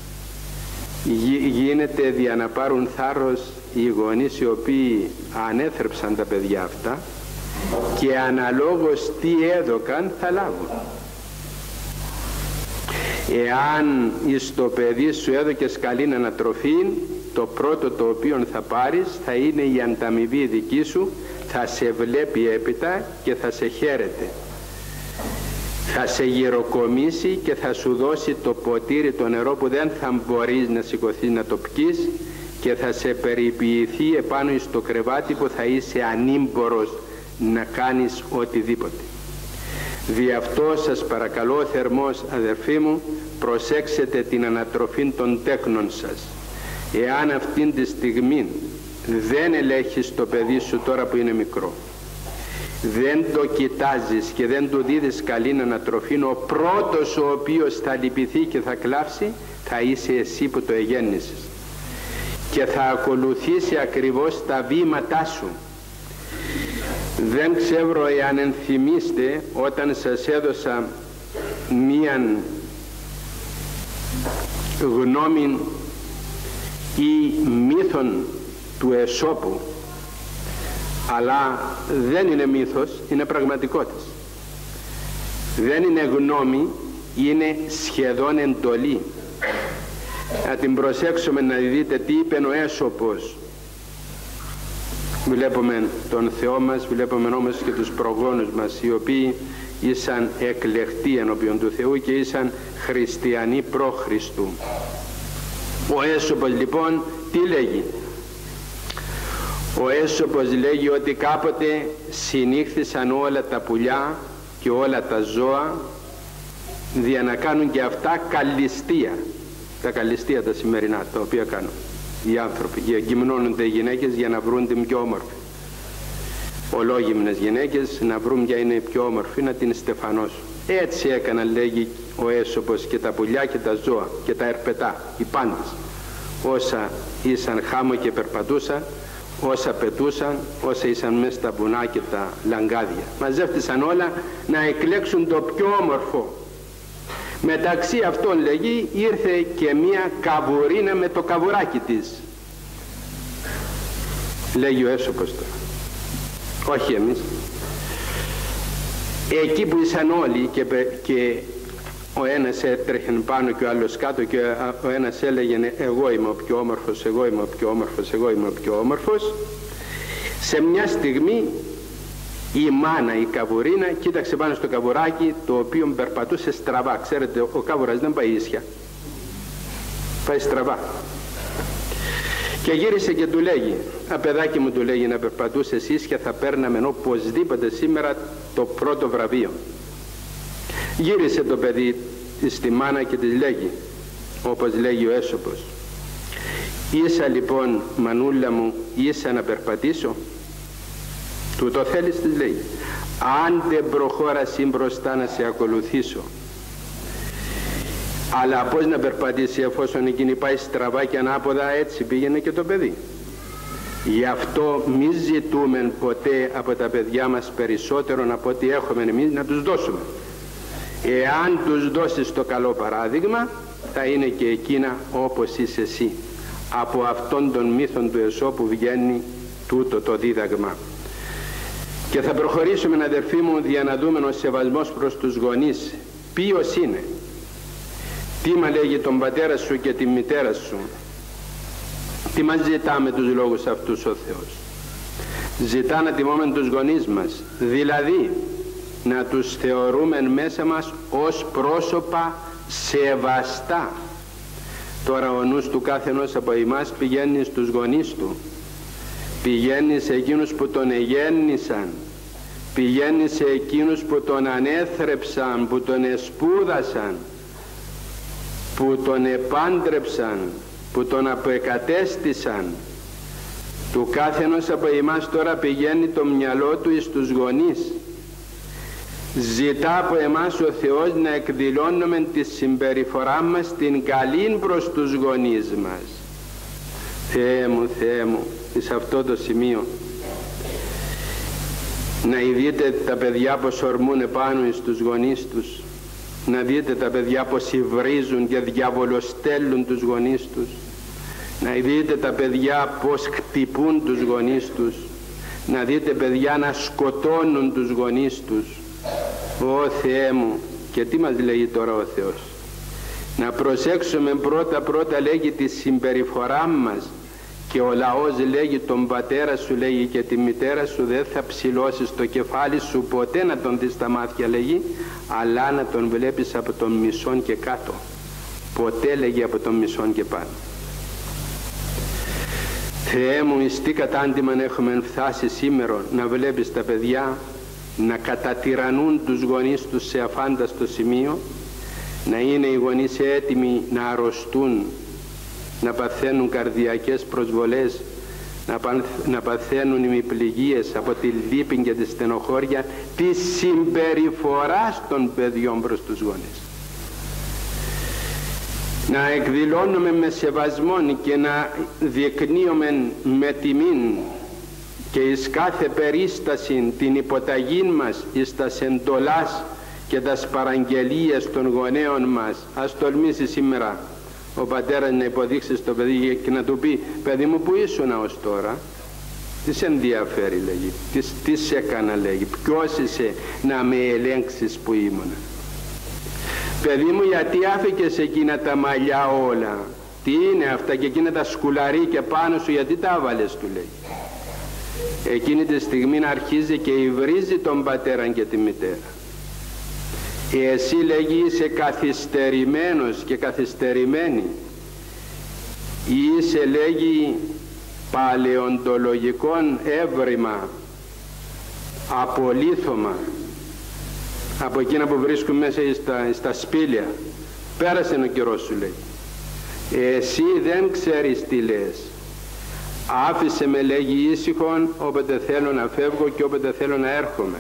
γίνεται για να πάρουν θάρρος οι γονείς οι οποίοι ανέθρεψαν τα παιδιά αυτά και αναλόγως τι έδωκαν θα λάβουν. Εάν εις το παιδί σου έδωκες καλήν ανατροφή, το πρώτο το οποίο θα πάρεις θα είναι η ανταμοιβή δική σου, θα σε βλέπει έπειτα και θα σε χαίρεται. Θα σε γυροκομίσει και θα σου δώσει το ποτήρι, το νερό που δεν θα μπορείς να σηκωθείς να το πιείς, και θα σε περιποιηθεί επάνω στο κρεβάτι που θα είσαι ανήμπορος να κάνεις οτιδήποτε. Δι' αυτό σας παρακαλώ θερμός, αδερφοί μου, προσέξετε την ανατροφή των τέκνων σας. Εάν αυτήν τη στιγμή δεν ελέγχεις το παιδί σου τώρα που είναι μικρό, δεν το κοιτάζεις και δεν του δίδεις καλή ανατροφή, ο πρώτος ο οποίος θα λυπηθεί και θα κλάψει θα είσαι εσύ που το εγέννησες, και θα ακολουθήσει ακριβώς τα βήματά σου. Δεν ξέρω εάν ενθυμίστε όταν σας έδωσα μίαν γνώμη ή μύθον του Αισόπου, αλλά δεν είναι μύθος, είναι πραγματικότης. Δεν είναι γνώμη, είναι σχεδόν εντολή. Να την προσέξουμε να δείτε τι είπε ο Αίσοπος. Βλέπουμε τον Θεό μας, βλέπουμε όμως και τους προγόνους μας, οι οποίοι ήσαν εκλεκτοί ενώπιον του Θεού και ήσαν χριστιανοί προ Χριστού. Ο Αίσοπος λοιπόν τι λέγει? Ο Αίσοπος λέγει ότι κάποτε συνήχθησαν όλα τα πουλιά και όλα τα ζώα για να κάνουν και αυτά καλλιστεία, τα καλλιστεία τα σημερινά τα οποία κάνουν. οι άνθρωποι, γυμνώνονται οι γυναίκες για να βρουν την πιο όμορφη. Ολόγυμνες γυναίκες να βρουν ποια είναι η πιο όμορφη, να την στεφανώσουν. Έτσι έκαναν, λέγει ο Αίσωπος, και τα πουλιά και τα ζώα και τα ερπετά, οι πάντες, όσα ήσαν χάμω και περπατούσαν, όσα πετούσαν, όσα ήσαν μέσα στα βουνά και τα λαγκάδια. Μαζεύτησαν όλα να εκλέξουν το πιο όμορφο. Μεταξύ αυτών, λέγει, ήρθε και μία καβουρίνα με το καβουράκι της. Λέγει ο Αίσωπος τώρα, όχι εμείς. Εκεί που ήσαν όλοι και ο ένας έτρεχε πάνω και ο άλλος κάτω και ο ένας έλεγε εγώ είμαι ο πιο όμορφος, εγώ είμαι ο πιο όμορφος, εγώ είμαι ο πιο όμορφος, σε μια στιγμή η μάνα, η καβουρίνα, κοίταξε πάνω στο καβουράκι, το οποίο περπατούσε στραβά. Ξέρετε, ο καβουράς δεν πάει ίσια, πάει στραβά. Και γύρισε και του λέγει, παιδάκι μου, του λέγει, να περπατούσες ίσια θα παίρναμε οπωσδήποτε σήμερα το πρώτο βραβείο. Γύρισε το παιδί στη μάνα και της λέγει, όπως λέγει ο Αίσωπος, ίσα λοιπόν, μανούλα μου, ίσα να περπατήσω? Του το θέλεις, της λέει, αν δεν προχώρασαι μπροστά να σε ακολουθήσω. Αλλά πώς να περπατήσει εφόσον εκείνη πάει στραβά και ανάποδα? Έτσι πήγαινε και το παιδί. Γι' αυτό μη ζητούμε ποτέ από τα παιδιά μας περισσότερο από ό,τι έχουμε εμείς να τους δώσουμε. Εάν τους δώσεις το καλό παράδειγμα, θα είναι και εκείνα όπως είσαι εσύ. Από αυτόν τον μύθον του Αισώπου βγαίνει τούτο το δίδαγμα. Και θα προχωρήσουμε, αδερφοί μου, για να δούμε ο σεβασμός προς τους γονείς ποιος είναι. Τι μα λέγει τον πατέρα σου και τη μητέρα σου? Τι μας ζητά με τους λόγους αυτούς ο Θεός? Ζητά να τιμούμε τους γονείς μας, δηλαδή να τους θεωρούμε μέσα μας ως πρόσωπα σεβαστά. Τώρα ο νους του κάθε ενός από εμάς πηγαίνει στους γονείς του, πηγαίνει σε εκείνους που τον εγέννησαν, πηγαίνει σε εκείνους που τον ανέθρεψαν, που τον εσπούδασαν, που τον επάντρεψαν, που τον απεκατέστησαν. Του κάθε ενός από εμάς τώρα πηγαίνει το μυαλό του εις τους γονείς. Ζητά από εμάς ο Θεός να εκδηλώνουμε τη συμπεριφορά μας την καλή προς τους γονείς μας. Θεέ μου, εις αυτό το σημείο να δείτε τα παιδιά πως ορμούν πάνω εις τους γονείς τους, να δείτε τα παιδιά πως υβρίζουν και διαβολοστέλουν τους γονείς τους, να δείτε τα παιδιά πως χτυπούν τους γονείς τους, να δείτε παιδιά να σκοτώνουν τους γονείς τους. Ω Θεέ μου, και τι μας λέει τώρα ο Θεός? Να προσέξουμε πρώτα λέγει τη συμπεριφορά μας, και ο λαός λέγει τον πατέρα σου, λέγει, και τη μητέρα σου δεν θα ψηλώσεις το κεφάλι σου ποτέ να τον δεις στα μάτια, λέγει, αλλά να τον βλέπεις από τον μισόν και κάτω. Ποτέ, λέγει, από τον μισόν και πάνω. Θεέ μου, εις τι κατάντημα έχουμε φτάσει σήμερα, να βλέπεις τα παιδιά να κατατυραννούν τους γονείς τους σε αφάνταστο σημείο, να είναι οι γονείς έτοιμοι να αρρωστούν, να παθαίνουν καρδιακές προσβολές, να παθαίνουν ημιπληγίες από τη λύπη και τη στενοχώρια της συμπεριφοράς των παιδιών προς τους γονείς. Να εκδηλώνουμε με σεβασμόν και να δεικνύουμε με τιμήν και εις κάθε περίσταση την υποταγή μας εις τας εντολάς και τας παραγγελίες των γονέων μας. Ας τολμήσει σήμερα ο πατέρας να υποδείξει στο παιδί και να του πει, παιδί μου, που ήσουν ως τώρα? Τι σε ενδιαφέρει, λέγει, τι σε έκανα, λέγει, ποιος είσαι να με ελέγξεις που ήμουνα? Παιδί μου, γιατί άφηκες εκείνα τα μαλλιά όλα? Τι είναι αυτά και εκείνα τα σκουλαρίκια πάνω σου, γιατί τα έβαλες, του λέει. Εκείνη τη στιγμή αρχίζει και υβρίζει τον πατέρα και τη μητέρα. Εσύ, λέγει, είσαι καθυστερημένος και καθυστερημένη. Είσαι, λέγει, παλαιοντολογικών έβριμα, απολύθωμα από εκείνα που βρίσκουν μέσα στα σπήλια. Πέρασε ο καιρός, σου λέει. Εσύ δεν ξέρεις τι λες. Άφησε με, λέγει, ήσυχον, όποτε θέλω να φεύγω και όποτε θέλω να έρχομαι.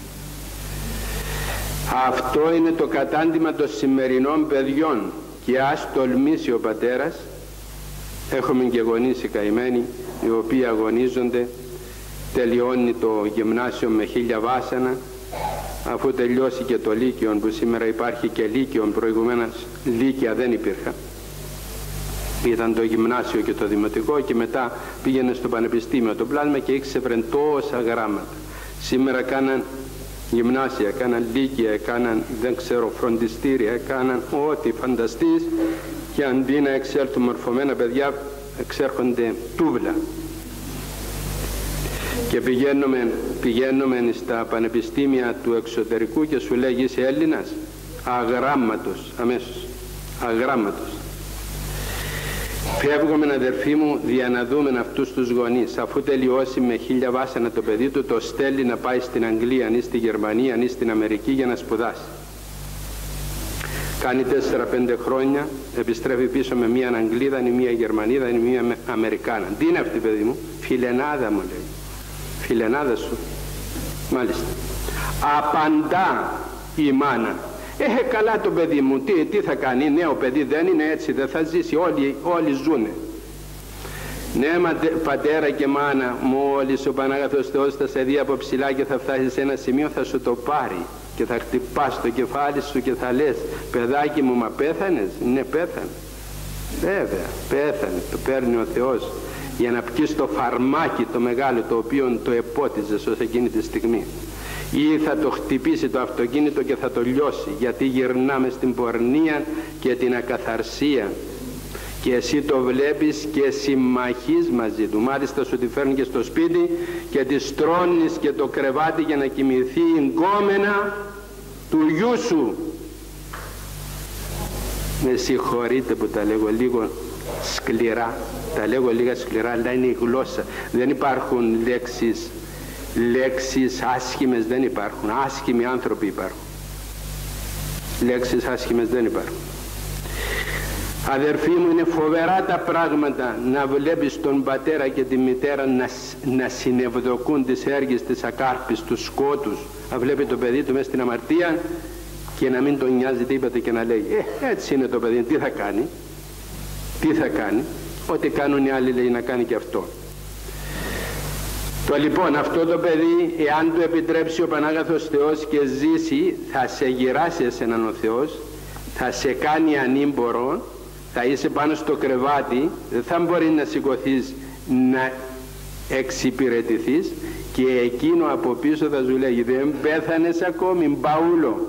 Αυτό είναι το κατάντημα των σημερινών παιδιών και ας τολμήσει ο πατέρας. Έχουμε και γονείς οι καημένοι οι οποίοι αγωνίζονται. Τελειώνει το γυμνάσιο με 1000 βάσανα, αφού τελειώσει και το λύκειο, που σήμερα υπάρχει και λύκειο, προηγουμένως λύκεια δεν υπήρχαν. Ήταν το γυμνάσιο και το δημοτικό και μετά πήγαινε στο πανεπιστήμιο το πλάσμα και ήξερε τόσα γράμματα. Σήμερα κάναν γυμνάσια, κάναν λύκεια, κάναν δεν ξέρω φροντιστήρια, κάναν ό,τι φανταστείς και αντί να εξέλθουν μορφωμένα παιδιά εξέρχονται τούβλα. Και πηγαίνουμε στα πανεπιστήμια του εξωτερικού και σου λέγει είσαι Έλληνας, αγράμματος, αμέσως, αγράμματος. Φεύγουμε, αδερφοί μου, για να δούμε αυτούς τους γονείς. Αφού τελειώσει με 1000 βάσανα το παιδί του, το στέλνει να πάει στην Αγγλία ή στη Γερμανία ή στην Αμερική για να σπουδάσει. Κάνει 4-5 χρόνια, επιστρέφει πίσω με μία Αγγλίδα ή μία Γερμανίδα ή μία Αμερικάνα. Τι είναι αυτή, παιδί μου? Φιλενάδα, μου λέει. Φιλενάδα σου? Μάλιστα. Απαντά η μάνα. Καλά το παιδί μου, τι θα κάνει, νέο παιδί δεν είναι, έτσι δεν θα ζήσει, όλοι ζουνε. Ναι πατέρα και μάνα, μόλις ο Πανάγαθος Θεός θα σε δει από ψηλά και θα φτάσει σε ένα σημείο, θα σου το πάρει και θα χτυπάς το κεφάλι σου και θα λες παιδάκι μου, μα πέθανες? Ναι, πέθανε. Βέβαια, πέθανε, το παίρνει ο Θεός για να πιεις το φαρμάκι το μεγάλο το οποίο το επότιζες ως εκείνη τη στιγμή. Ή θα το χτυπήσει το αυτοκίνητο και θα το λιώσει, γιατί γυρνάμε στην πορνεία και την ακαθαρσία και εσύ το βλέπεις και συμμαχείς μαζί του. Μάλιστα σου τη φέρνει και στο σπίτι και τη στρώνεις και το κρεβάτι για να κοιμηθεί η γκόμενα του γιού σου. Με συγχωρείτε που τα λέγω λίγο σκληρά, τα λέγω λίγα σκληρά, αλλά είναι η γλώσσα. Δεν υπάρχουν λέξεις άσχημες, δεν υπάρχουν. Άσχημοι άνθρωποι υπάρχουν. Λέξεις άσχημες δεν υπάρχουν. Αδερφοί μου, είναι φοβερά τα πράγματα να βλέπεις τον πατέρα και τη μητέρα να συνευδοκούν τις έργες της ακάρπης, τους σκότους. Να βλέπει το παιδί του μέσα στην αμαρτία και να μην τον νοιάζει τίποτα και να λέει έτσι είναι το παιδί, τι θα κάνει? Τι θα κάνει? Ό,τι κάνουν οι άλλοι λέει να κάνει και αυτό. Το λοιπόν αυτό το παιδί, εάν του επιτρέψει ο Πανάγαθος Θεός και ζήσει, θα σε γυράσει εσέναν ο Θεός, θα σε κάνει ανήμπορο, θα είσαι πάνω στο κρεβάτι, δεν θα μπορεί να σηκωθείς να εξυπηρετηθείς και εκείνο από πίσω θα σου λέγει δεν πέθανες ακόμη, μπαούλο,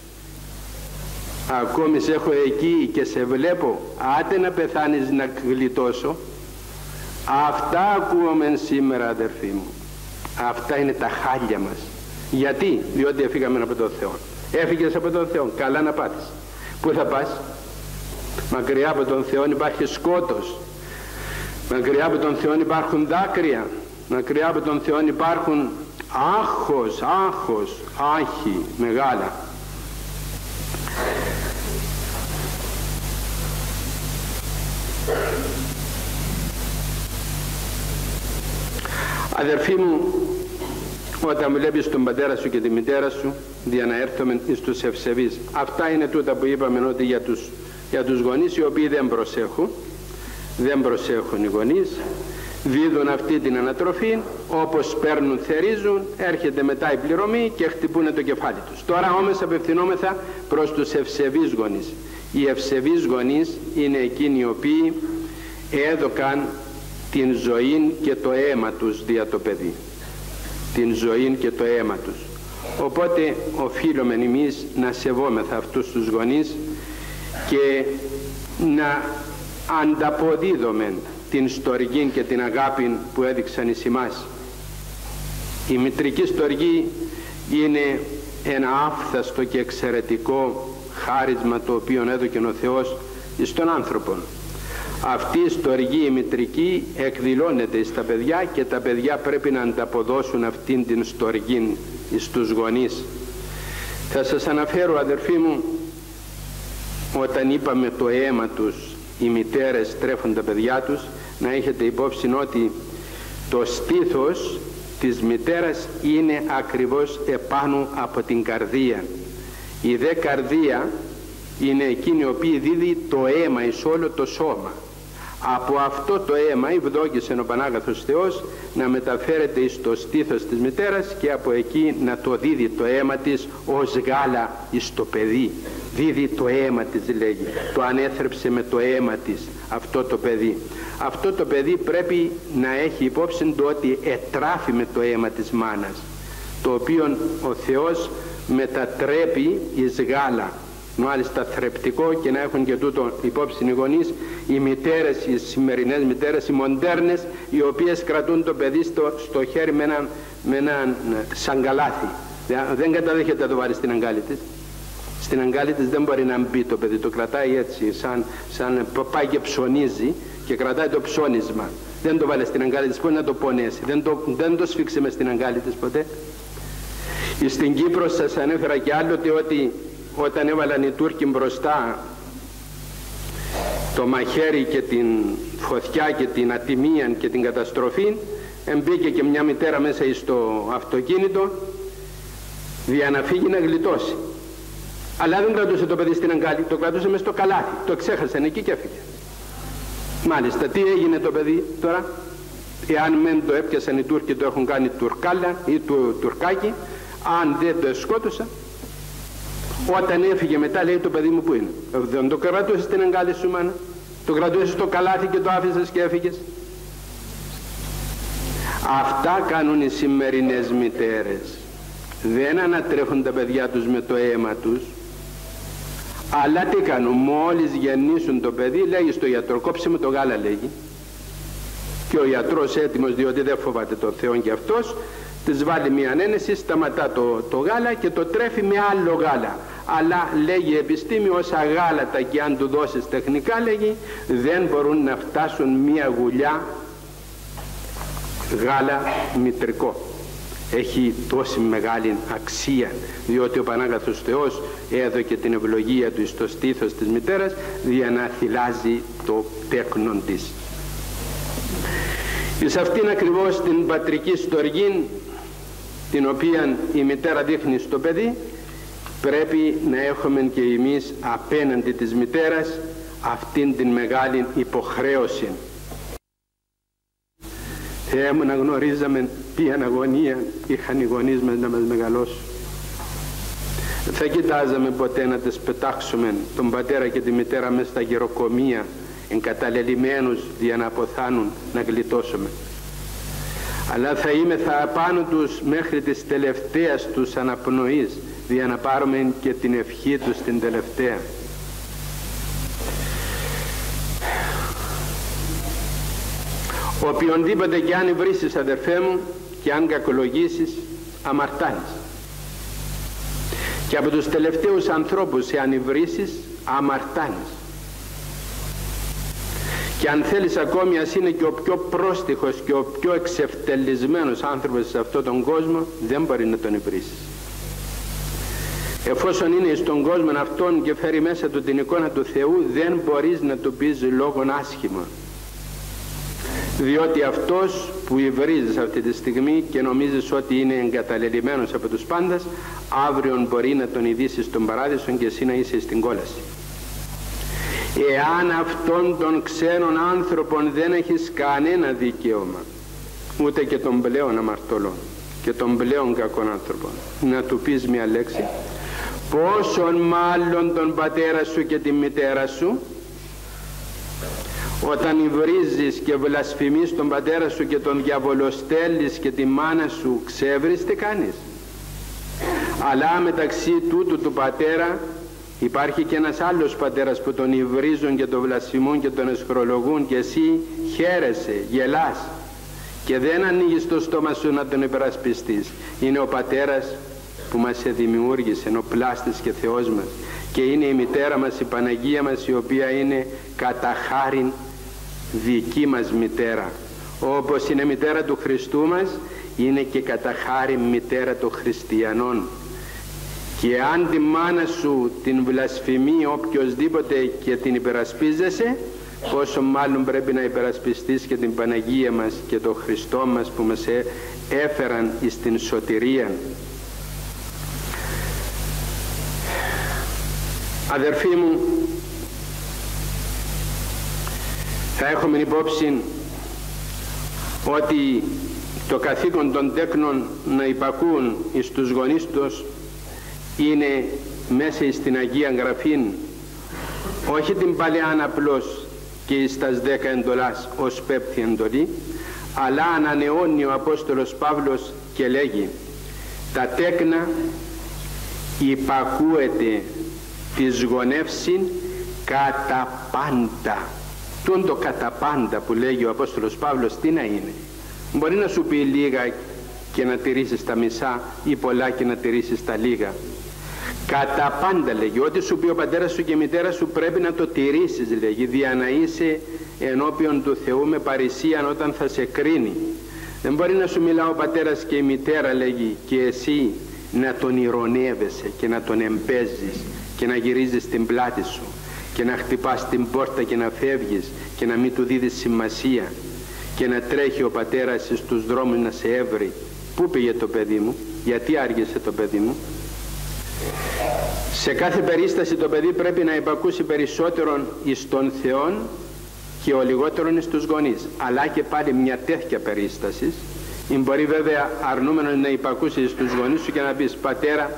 ακόμη σε έχω εκεί και σε βλέπω, άτε να πεθάνεις να γλιτώσω. Αυτά ακούμε σήμερα, αδερφοί μου. Αυτά είναι τα χάλια μας. Γιατί? Διότι έφυγαμε από τον Θεό. Έφυγες από τον Θεό, καλά να πάθεις. Πού θα πας? Μακριά από τον Θεό υπάρχει σκότος. Μακριά από τον Θεό υπάρχουν δάκρυα. Μακριά από τον Θεό υπάρχουν άγχος, άγχη μεγάλα. Αδερφοί μου, όταν βλέπεις τον πατέρα σου και τη μητέρα σου, για να έρθουμε στους ευσεβείς, αυτά είναι τούτα που είπαμε ότι για τους γονείς οι οποίοι δεν προσέχουν οι γονείς, δίδουν αυτή την ανατροφή, όπως παίρνουν θερίζουν, έρχεται μετά η πληρωμή και χτυπούνε το κεφάλι τους. Τώρα όμως απευθυνόμεθα προς τους ευσεβείς γονείς. Οι ευσεβείς γονείς είναι εκείνοι οι οποίοι έδωκαν την ζωή και το αίμα τους δια το παιδί. Την ζωή και το αίμα τους. Οπότε οφείλουμε εμείς να σεβόμεθα αυτούς τους γονείς και να ανταποδίδουμε την στοργή και την αγάπη που έδειξαν εις εμάς. Η μητρική στοργή είναι ένα άφθαστο και εξαιρετικό χάρισμα το οποίο έδωκε ο Θεός στον άνθρωπο. Αυτή η στοργή η μητρική εκδηλώνεται στα παιδιά και τα παιδιά πρέπει να ανταποδώσουν αυτήν την στοργή στους γονείς. Θα σας αναφέρω, αδερφοί μου, όταν είπαμε το αίμα τους οι μητέρες τρέφουν τα παιδιά τους, να έχετε υπόψη ότι το στήθος της μητέρας είναι ακριβώς επάνω από την καρδία. Η δε καρδία είναι εκείνη η οποία δίδει το αίμα εις όλο το σώμα. Από αυτό το αίμα ευδόκησε ο Πανάγαθος Θεός να μεταφέρεται εις το στήθος της μητέρας και από εκεί να το δίδει το αίμα της ως γάλα εις το παιδί. Δίδει το αίμα της, λέγει, το ανέθρεψε με το αίμα της αυτό το παιδί. Αυτό το παιδί πρέπει να έχει υπόψη του ότι ετράφει με το αίμα της μάνας, το οποίο ο Θεός μετατρέπει εις γάλα, μάλιστα θρεπτικό, και να έχουν και τούτο υπόψη οι γονείς, οι μητέρες, οι σημερινές μητέρες, οι μοντέρνες, οι οποίες κρατούν το παιδί στο χέρι με έναν σαγκαλάθι. Δεν καταδέχεται να το βάλει στην αγκάλη της. Στην αγκάλη της δεν μπορεί να μπει το παιδί, το κρατάει έτσι, σαν πάει και ψωνίζει και κρατάει το ψώνισμα. Δεν το βάλε στην αγκάλη της, πώς να το πονέσει, δεν το σφίξε μες στην αγκάλη της ποτέ. Στην Κύπρο σας ανέφερα και άλλοτε ότι όταν έβαλαν οι Τούρκοι μπροστά το μαχαίρι και την φωτιά και την ατιμία και την καταστροφή, μπήκε και μια μητέρα μέσα στο αυτοκίνητο για να φύγει να γλιτώσει. Αλλά δεν κρατούσε το παιδί στην αγκάλη, το κρατούσε μες στο καλάθι, το ξέχασαν εκεί και έφυγε. Μάλιστα, τι έγινε το παιδί τώρα? Εάν μεν το έπιασαν οι Τούρκοι, το έχουν κάνει τουρκάλα ή τουρκάκι, αν δεν το σκότωσαν, όταν έφυγε μετά λέει το παιδί μου που είναι? Δεν το κρατούσες στην αγκάλη σου, μάνα? Το κρατούσες στο καλάθι και το άφησες και έφυγες? Αυτά κάνουν οι σημερινές μητέρες. Δεν ανατρέφουν τα παιδιά τους με το αίμα τους, αλλά τι κάνουν? Μόλις γεννήσουν το παιδί, λέγει στο γιατρό, κόψε μου το γάλα, λέγει, και ο γιατρός έτοιμος, διότι δεν φοβάται τον Θεό και αυτός, της βάλει μια ανένεση, σταματά το γάλα και το τρέφει με άλλο γάλα. Αλλά λέγει η επιστήμη, όσα γάλατα και αν του δώσεις τεχνικά, λέγει, δεν μπορούν να φτάσουν μια γουλιά γάλα μητρικό. Έχει τόση μεγάλη αξία, διότι ο Πανάγαθος Θεός έδωκε την ευλογία του στο στήθος της μητέρας για να θυλάζει το τέκνον της. Εις αυτήν ακριβώς την πατρική στοργή, την οποία η μητέρα δείχνει στο παιδί, πρέπει να έχουμε και εμείς απέναντι της μητέρας αυτήν την μεγάλη υποχρέωση. Θεέ μου, να γνωρίζαμε ποιαν αγωνία είχαν οι γονείς μας να μας μεγαλώσουν. Θα κοιτάζαμε ποτέ να τις πετάξουμε τον πατέρα και τη μητέρα μέσα στα γεροκομεία, εγκαταλελειμμένους για να αποθάνουν, να γλιτώσουμε. Αλλά θα πάνω τους μέχρι της τελευταίας τους αναπνοής, για να πάρουμε και την ευχή τους την τελευταία. Οποιονδήποτε και αν βρίσεις, αδερφέ μου, και αν κακολογήσεις, αμαρτάνεις. Και από τους τελευταίους ανθρώπους, εάν βρίσεις, αμαρτάνεις. Και αν θέλεις ακόμη, ας είναι και ο πιο πρόστιχος και ο πιο εξευτελισμένος άνθρωπος σε αυτόν τον κόσμο, δεν μπορεί να τον υβρίσεις. Εφόσον είναι στον κόσμο αυτόν και φέρει μέσα του την εικόνα του Θεού, δεν μπορείς να του πεις λόγον άσχημο. Διότι αυτός που υβρίζεις αυτή τη στιγμή και νομίζεις ότι είναι εγκαταλελειμμένος από τους πάντας, αύριο μπορεί να τον ειδήσει στον παράδεισο και εσύ να είσαι στην κόλαση. Εάν αυτόν τον ξένον άνθρωπον δεν έχεις κανένα δικαίωμα, ούτε και τον πλέον αμαρτωλό και τον πλέον κακόν άνθρωπο, να του πεις μια λέξη, πόσον μάλλον τον πατέρα σου και τη μητέρα σου, όταν υβρίζεις και βλασφημείς τον πατέρα σου και τον διαβολοστέλεις και τη μάνα σου, ξέβρεις τι κάνεις? Αλλά μεταξύ τούτου του πατέρα υπάρχει και ένας άλλος πατέρας που τον υβρίζουν και τον βλασφημούν και τον εσχρολογούν, και εσύ χαίρεσαι, γελάς και δεν ανοίγεις το στόμα σου να τον υπερασπιστείς. Είναι ο πατέρας που μας δημιούργησε, ο πλάστης και Θεός μας, και είναι η μητέρα μας, η Παναγία μας, η οποία είναι κατά χάριν δική μας μητέρα. Όπως είναι μητέρα του Χριστού μας, είναι και κατά χάριν μητέρα των χριστιανών. Και αν τη μάνα σου την βλασφημεί οποιοσδήποτε και την υπερασπίζεσαι, πόσο μάλλον πρέπει να υπερασπιστείς και την Παναγία μας και τον Χριστό μας που μας έφεραν στην σωτηρία. Αδερφοί μου, θα έχουμε υπόψη ότι το καθήκον των τέκνων να υπακούν εις τους γονείς τους είναι μέσα στην Αγία Γραφήν, όχι την παλαιάν απλώς και εις τας 10 εντολάς ως πέπτη εντολή, αλλά ανανεώνει ο Απόστολος Παύλος και λέγει: τα τέκνα υπακούεται της γονεύσιν κατά πάντα. Τούν το κατά πάντα που λέγει ο Απόστολος Παύλος τι να είναι? Μπορεί να σου πει λίγα και να τηρήσεις τα μισά ή πολλά και να τηρήσεις τα λίγα. Κατά πάντα λέγει, ό,τι σου πει ο πατέρας σου και η μητέρα σου πρέπει να το τηρήσεις, λέγει, δια να είσαι ενώπιον του Θεού με παρησίαν όταν θα σε κρίνει. Δεν μπορεί να σου μιλά ο πατέρας και η μητέρα, λέγει, και εσύ να τον ηρωνεύεσαι και να τον εμπέζεις και να γυρίζεις την πλάτη σου και να χτυπάς την πόρτα και να φεύγεις και να μην του δίδεις σημασία και να τρέχει ο πατέρας στους δρόμους να σε έβρει. Πού πήγε το παιδί μου, γιατί άργησε το παιδί μου? Σε κάθε περίσταση το παιδί πρέπει να υπακούσει περισσότερον εις τον Θεόν και ο λιγότερον εις τους γονείς. Αλλά και πάλι μια τέτοια περίσταση μπορεί βέβαια αρνούμενος να υπακούσει εις τους γονείς σου και να πεις: πατέρα,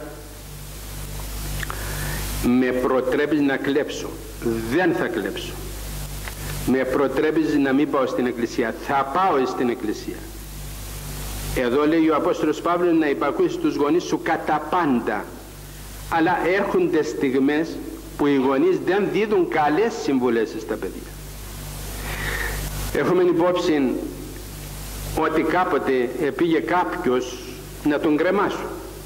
με προτρέπεις να κλέψω. Δεν θα κλέψω. Με προτρέπεις να μην πάω στην εκκλησία. Θα πάω στην εκκλησία. Εδώ λέει ο Απόστολος Παύλος να υπακούσεις τους γονείς σου κατά πάντα. Αλλά έρχονται στιγμές που οι γονείς δεν δίδουν καλές συμβουλές στα παιδιά. Έχουμε υπόψη ότι κάποτε πήγε κάποιος να τον κρεμάσουν,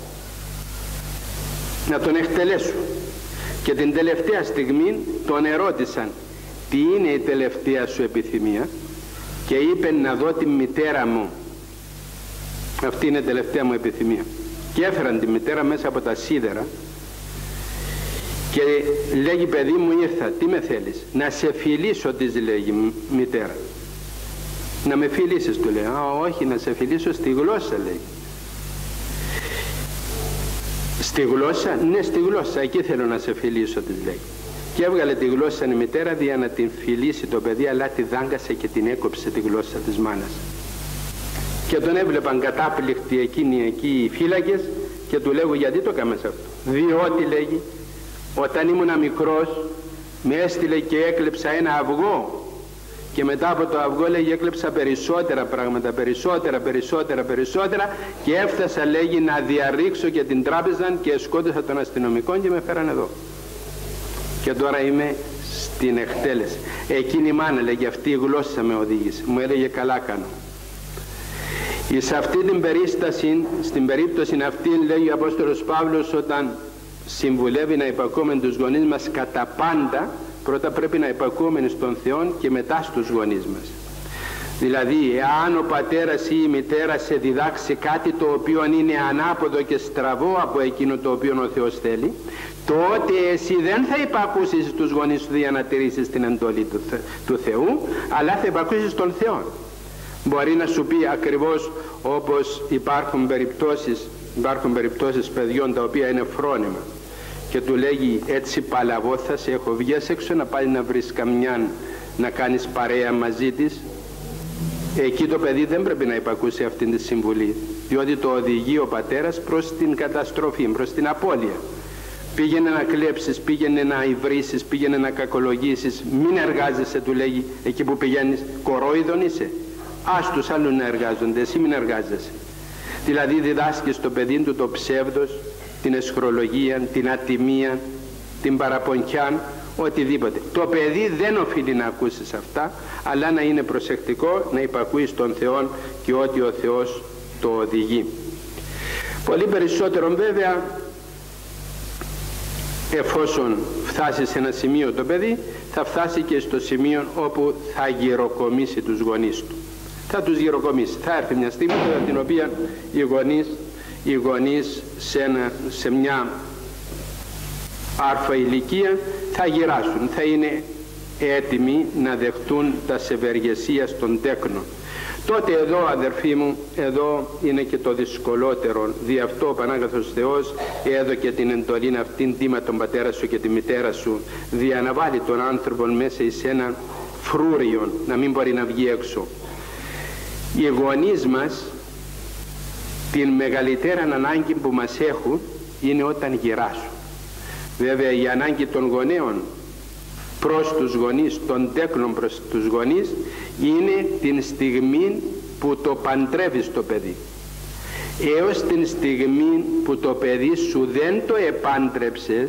να τον εκτελέσουν, και την τελευταία στιγμή τον ερώτησαν: τι είναι η τελευταία σου επιθυμία? Και είπε: να δω τη μητέρα μου. Αυτή είναι η τελευταία μου επιθυμία. Και έφεραν τη μητέρα μέσα από τα σίδερα και λέγει: παιδί μου, ήρθα, τι με θέλεις? Να σε φιλήσω, της λέγει μητέρα. Να με φιλήσεις, του λέει. Όχι, να σε φιλήσω στη γλώσσα, λέει. Στη γλώσσα? Ναι, στη γλώσσα, εκεί θέλω να σε φιλήσω, της λέει. Και έβγαλε τη γλώσσα η μητέρα για να την φιλήσει το παιδί, αλλά τη δάγκασε και την έκοψε τη γλώσσα της μάνας. Και τον έβλεπαν κατάπληκτοι εκείνοι εκεί οι φύλακες και του λέγουν: γιατί το έκαμες αυτό? Διότι, λέγει, όταν ήμουν μικρός με έστειλε και έκλεψα ένα αυγό, και μετά από το αυγό, λέγει, έκλεψα περισσότερα πράγματα, περισσότερα, και έφτασα, λέγει, να διαρρήξω και την τράπεζα και σκότωσα τον αστυνομικό και με φέραν εδώ. Και τώρα είμαι στην εκτέλεση. Εκείνη η μάνα, λέγει, αυτή η γλώσσα με οδήγησε. Μου έλεγε: καλά κάνω. Σε αυτή την περίσταση, στην περίπτωση αυτή, λέει ο Απόστολος Παύλος, όταν συμβουλεύει να υπακούμε τους γονείς μας κατά πάντα, πρώτα πρέπει να υπακούμε στον Θεό και μετά στους γονείς μας. Δηλαδή, εάν ο πατέρας ή η μητέρα σε διδάξει κάτι το οποίο είναι ανάποδο και στραβό από εκείνο το οποίο ο Θεός θέλει, τότε εσύ δεν θα υπακούσεις τους γονείς σου για να τηρήσεις την εντολή του Θεού, αλλά θα υπακούσεις τον Θεό. Μπορεί να σου πει ακριβώς όπως υπάρχουν περιπτώσεις παιδιών τα οποία είναι φρόνημα και του λέγει: έτσι παλαβό θα σε έχω, βγες έξω να πάει να βρεις καμιάν να κάνεις παρέα μαζί της. Εκεί το παιδί δεν πρέπει να υπακούσει αυτήν τη συμβουλή, διότι το οδηγεί ο πατέρας προς την καταστροφή, προς την απώλεια. Πήγαινε να κλέψεις, πήγαινε να υβρήσεις, πήγαινε να κακολογήσεις, μην εργάζεσαι, του λέγει, εκεί που πηγαίνεις, κορόιδον είσαι. Ας τους άλλους να εργάζονται, εσύ μην εργάζεσαι. Δηλαδή διδάσκει στο παιδί του το ψεύδος, την εσχρολογία, την ατιμία, την παραπονιά, οτιδήποτε. Το παιδί δεν οφείλει να ακούσει αυτά, αλλά να είναι προσεκτικό, να υπακούει στον Θεό και ό,τι ο Θεός το οδηγεί. Πολύ περισσότερο βέβαια, εφόσον φτάσει σε ένα σημείο το παιδί, θα φτάσει και στο σημείο όπου θα γυροκομίσει τους γονείς του. Θα τους γυροκομίσει. Θα έρθει μια στιγμή την οποία οι γονείς σε μια άρφα ηλικία θα γυράσουν, θα είναι έτοιμοι να δεχτούν τα ευεργεσίας των τέκνων. Τότε εδώ, αδερφοί μου, εδώ είναι και το δυσκολότερο. Δι' αυτό ο Πανάγαθος Θεός έδωκε την εντολή αυτήν, τίμα τον πατέρα σου και τη μητέρα σου, δια να βάλει τον άνθρωπο μέσα εις έναν φρούριο, να μην μπορεί να βγει έξω. Οι γονείς μας την μεγαλύτερη ανάγκη που μας έχουν είναι όταν γυράσουν. Βέβαια η ανάγκη των γονέων προς τους γονείς, των τέκνων προς τους γονείς, είναι την στιγμή που το παντρεύεις το παιδί. Έως την στιγμή που το παιδί σου δεν το επάντρεψες,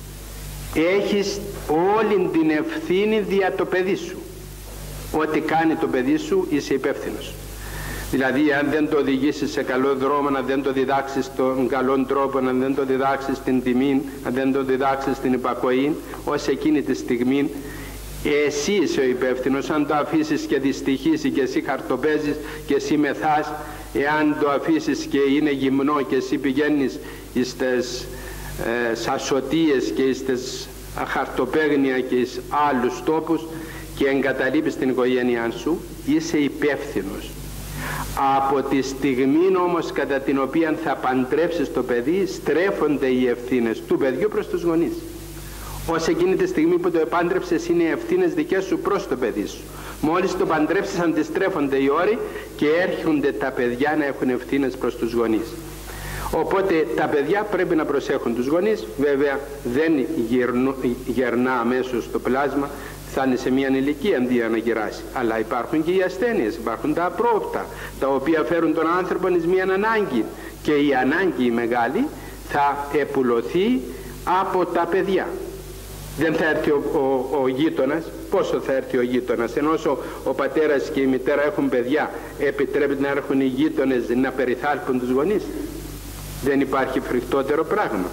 έχεις όλη την ευθύνη δια το παιδί σου. Ό,τι κάνει το παιδί σου είσαι υπεύθυνος. Δηλαδή αν δεν το οδηγήσεις σε καλό δρόμο, αν δεν το διδάξεις τον καλόν τρόπο, αν δεν το διδάξεις την τιμή, αν δεν το διδάξεις την υπακοή, ως εκείνη τη στιγμή εσύ είσαι ο υπεύθυνος. Αν το αφήσεις και δυστυχήσει και εσύ χαρτοπέζεις και εσύ μεθάς, εάν το αφήσεις και είναι γυμνό και εσύ πηγαίνεις στις σασοτίες και στις χαρτοπέγνια και εις άλλους τόπους και εγκαταλείπεις την οικογένειά σου, είσαι υπεύθυνος. Από τη στιγμή όμως κατά την οποία θα παντρέψεις το παιδί, στρέφονται οι ευθύνες του παιδιού προς τους γονείς. Ως εκείνη τη στιγμή που το επάντρεψες είναι οι ευθύνες δικές σου προς το παιδί σου. Μόλις το παντρέψεις αντιστρέφονται οι όροι και έρχονται τα παιδιά να έχουν ευθύνες προς τους γονείς. Οπότε τα παιδιά πρέπει να προσέχουν τους γονείς. Βέβαια δεν γερνά αμέσως το πλάσμα, θα είναι σε μια ηλικία αντί να γεράσει. Αλλά υπάρχουν και οι ασθένειες, υπάρχουν τα απρόοπτα, τα οποία φέρουν τον άνθρωπο εις μια ανάγκη. Και η ανάγκη η μεγάλη θα επουλωθεί από τα παιδιά. Δεν θα έρθει ο γείτονας. Πόσο θα έρθει ο γείτονας? Ενώ ο πατέρας και η μητέρα έχουν παιδιά, επιτρέπεται να έρχουν οι γείτονες να περιθάλπουν τους γονείς? Δεν υπάρχει φρικτότερο πράγμα.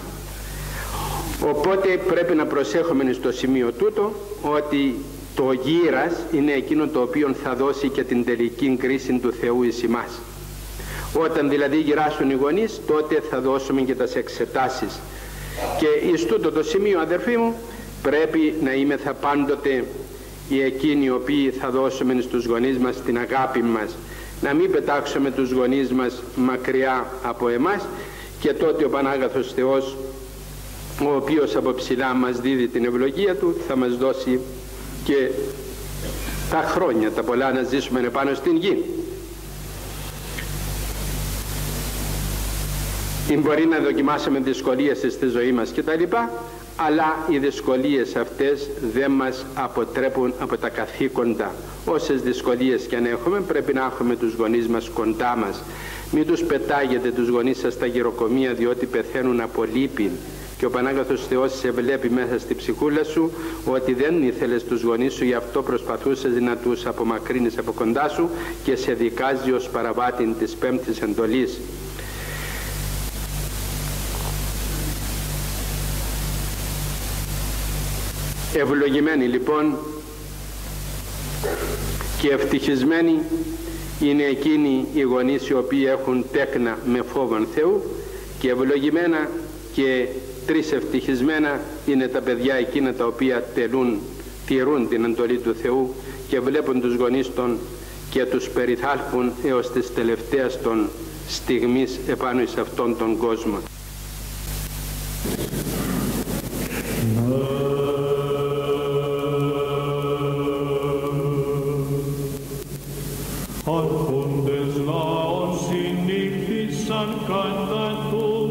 Οπότε πρέπει να προσέχουμε στο σημείο τούτο ότι το γύρας είναι εκείνο το οποίο θα δώσει και την τελική κρίση του Θεού εις εμάς. Όταν δηλαδή γυράσουν οι γονείς, τότε θα δώσουμε και τις εξετάσεις. Και εις τούτο το σημείο, αδερφοί μου, πρέπει να είμεθα πάντοτε οι εκείνοι οι οποίοι θα δώσουμε στους γονείς μας την αγάπη μας, να μην πετάξουμε τους γονείς μας μακριά από εμάς, και τότε ο Πανάγαθος Θεός, ο οποίος από ψηλά μας δίδει την ευλογία του, θα μας δώσει και τα χρόνια τα πολλά να ζήσουμε επάνω στην γη. Μπορεί να δοκιμάσουμε δυσκολίες στη ζωή μας κτλ, αλλά οι δυσκολίες αυτές δεν μας αποτρέπουν από τα καθήκοντα. Όσες δυσκολίες και αν έχουμε, πρέπει να έχουμε τους γονείς μας κοντά μας. Μην τους πετάγετε τους γονείς σας στα γυροκομεία, διότι πεθαίνουν από λύπη. Και ο Πανάγαθος Θεός σε βλέπει μέσα στη ψυχούλα σου ότι δεν ήθελες τους γονείς σου, γι' αυτό προσπαθούσες να τους απομακρύνεις από κοντά σου και σε δικάζει ως παραβάτη της πέμπτης εντολής. Ευλογημένοι λοιπόν και ευτυχισμένοι είναι εκείνοι οι γονείς οι οποίοι έχουν τέκνα με φόβον Θεού, και ευλογημένα και τρεις ευτυχισμένα είναι τα παιδιά εκείνα τα οποία τηρούν την εντολή του Θεού και βλέπουν τους γονείς των και τους περιθάλπουν έως τις τελευταίες των στιγμής επάνω σε αυτόν τον κόσμο. Άρχοντες λαών συνήχθησαν κατά του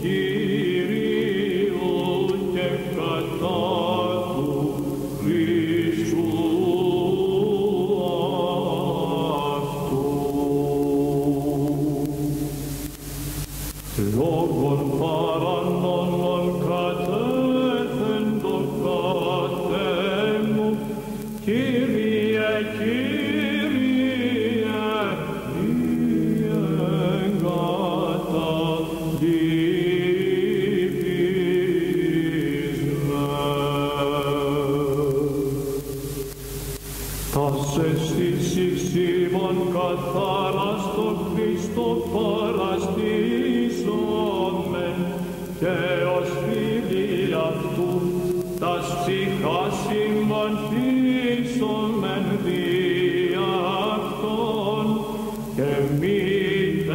Κυρίου και κατά του Χριστού αυτού. Λόγων παρανόμων κατέθεντο κατέμου, Κύριε, Κύριε, εγκαταθήκη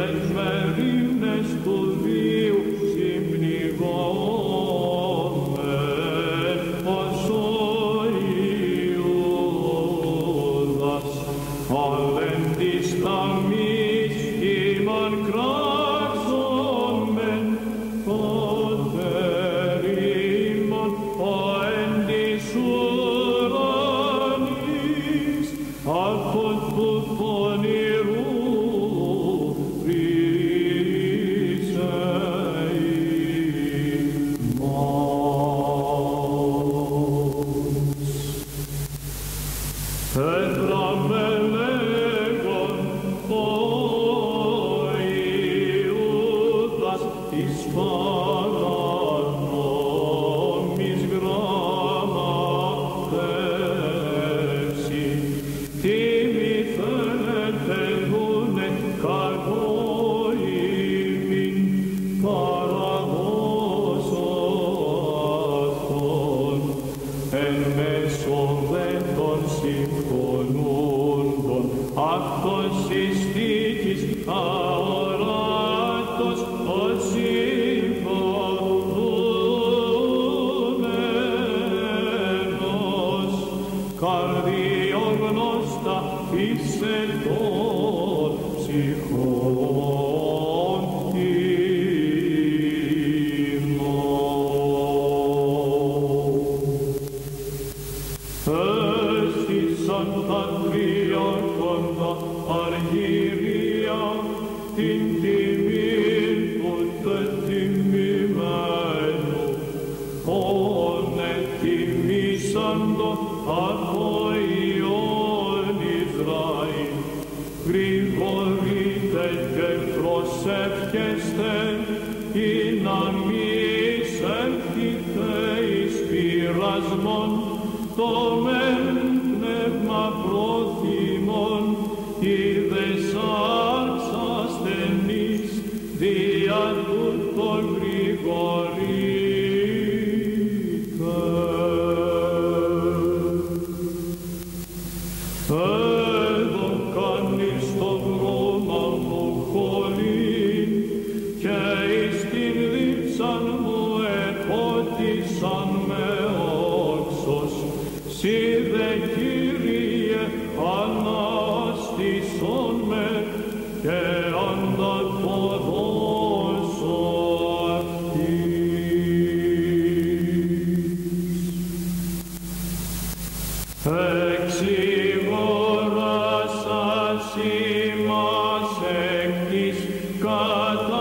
Εξηγόρασας ημάς εκ της κατά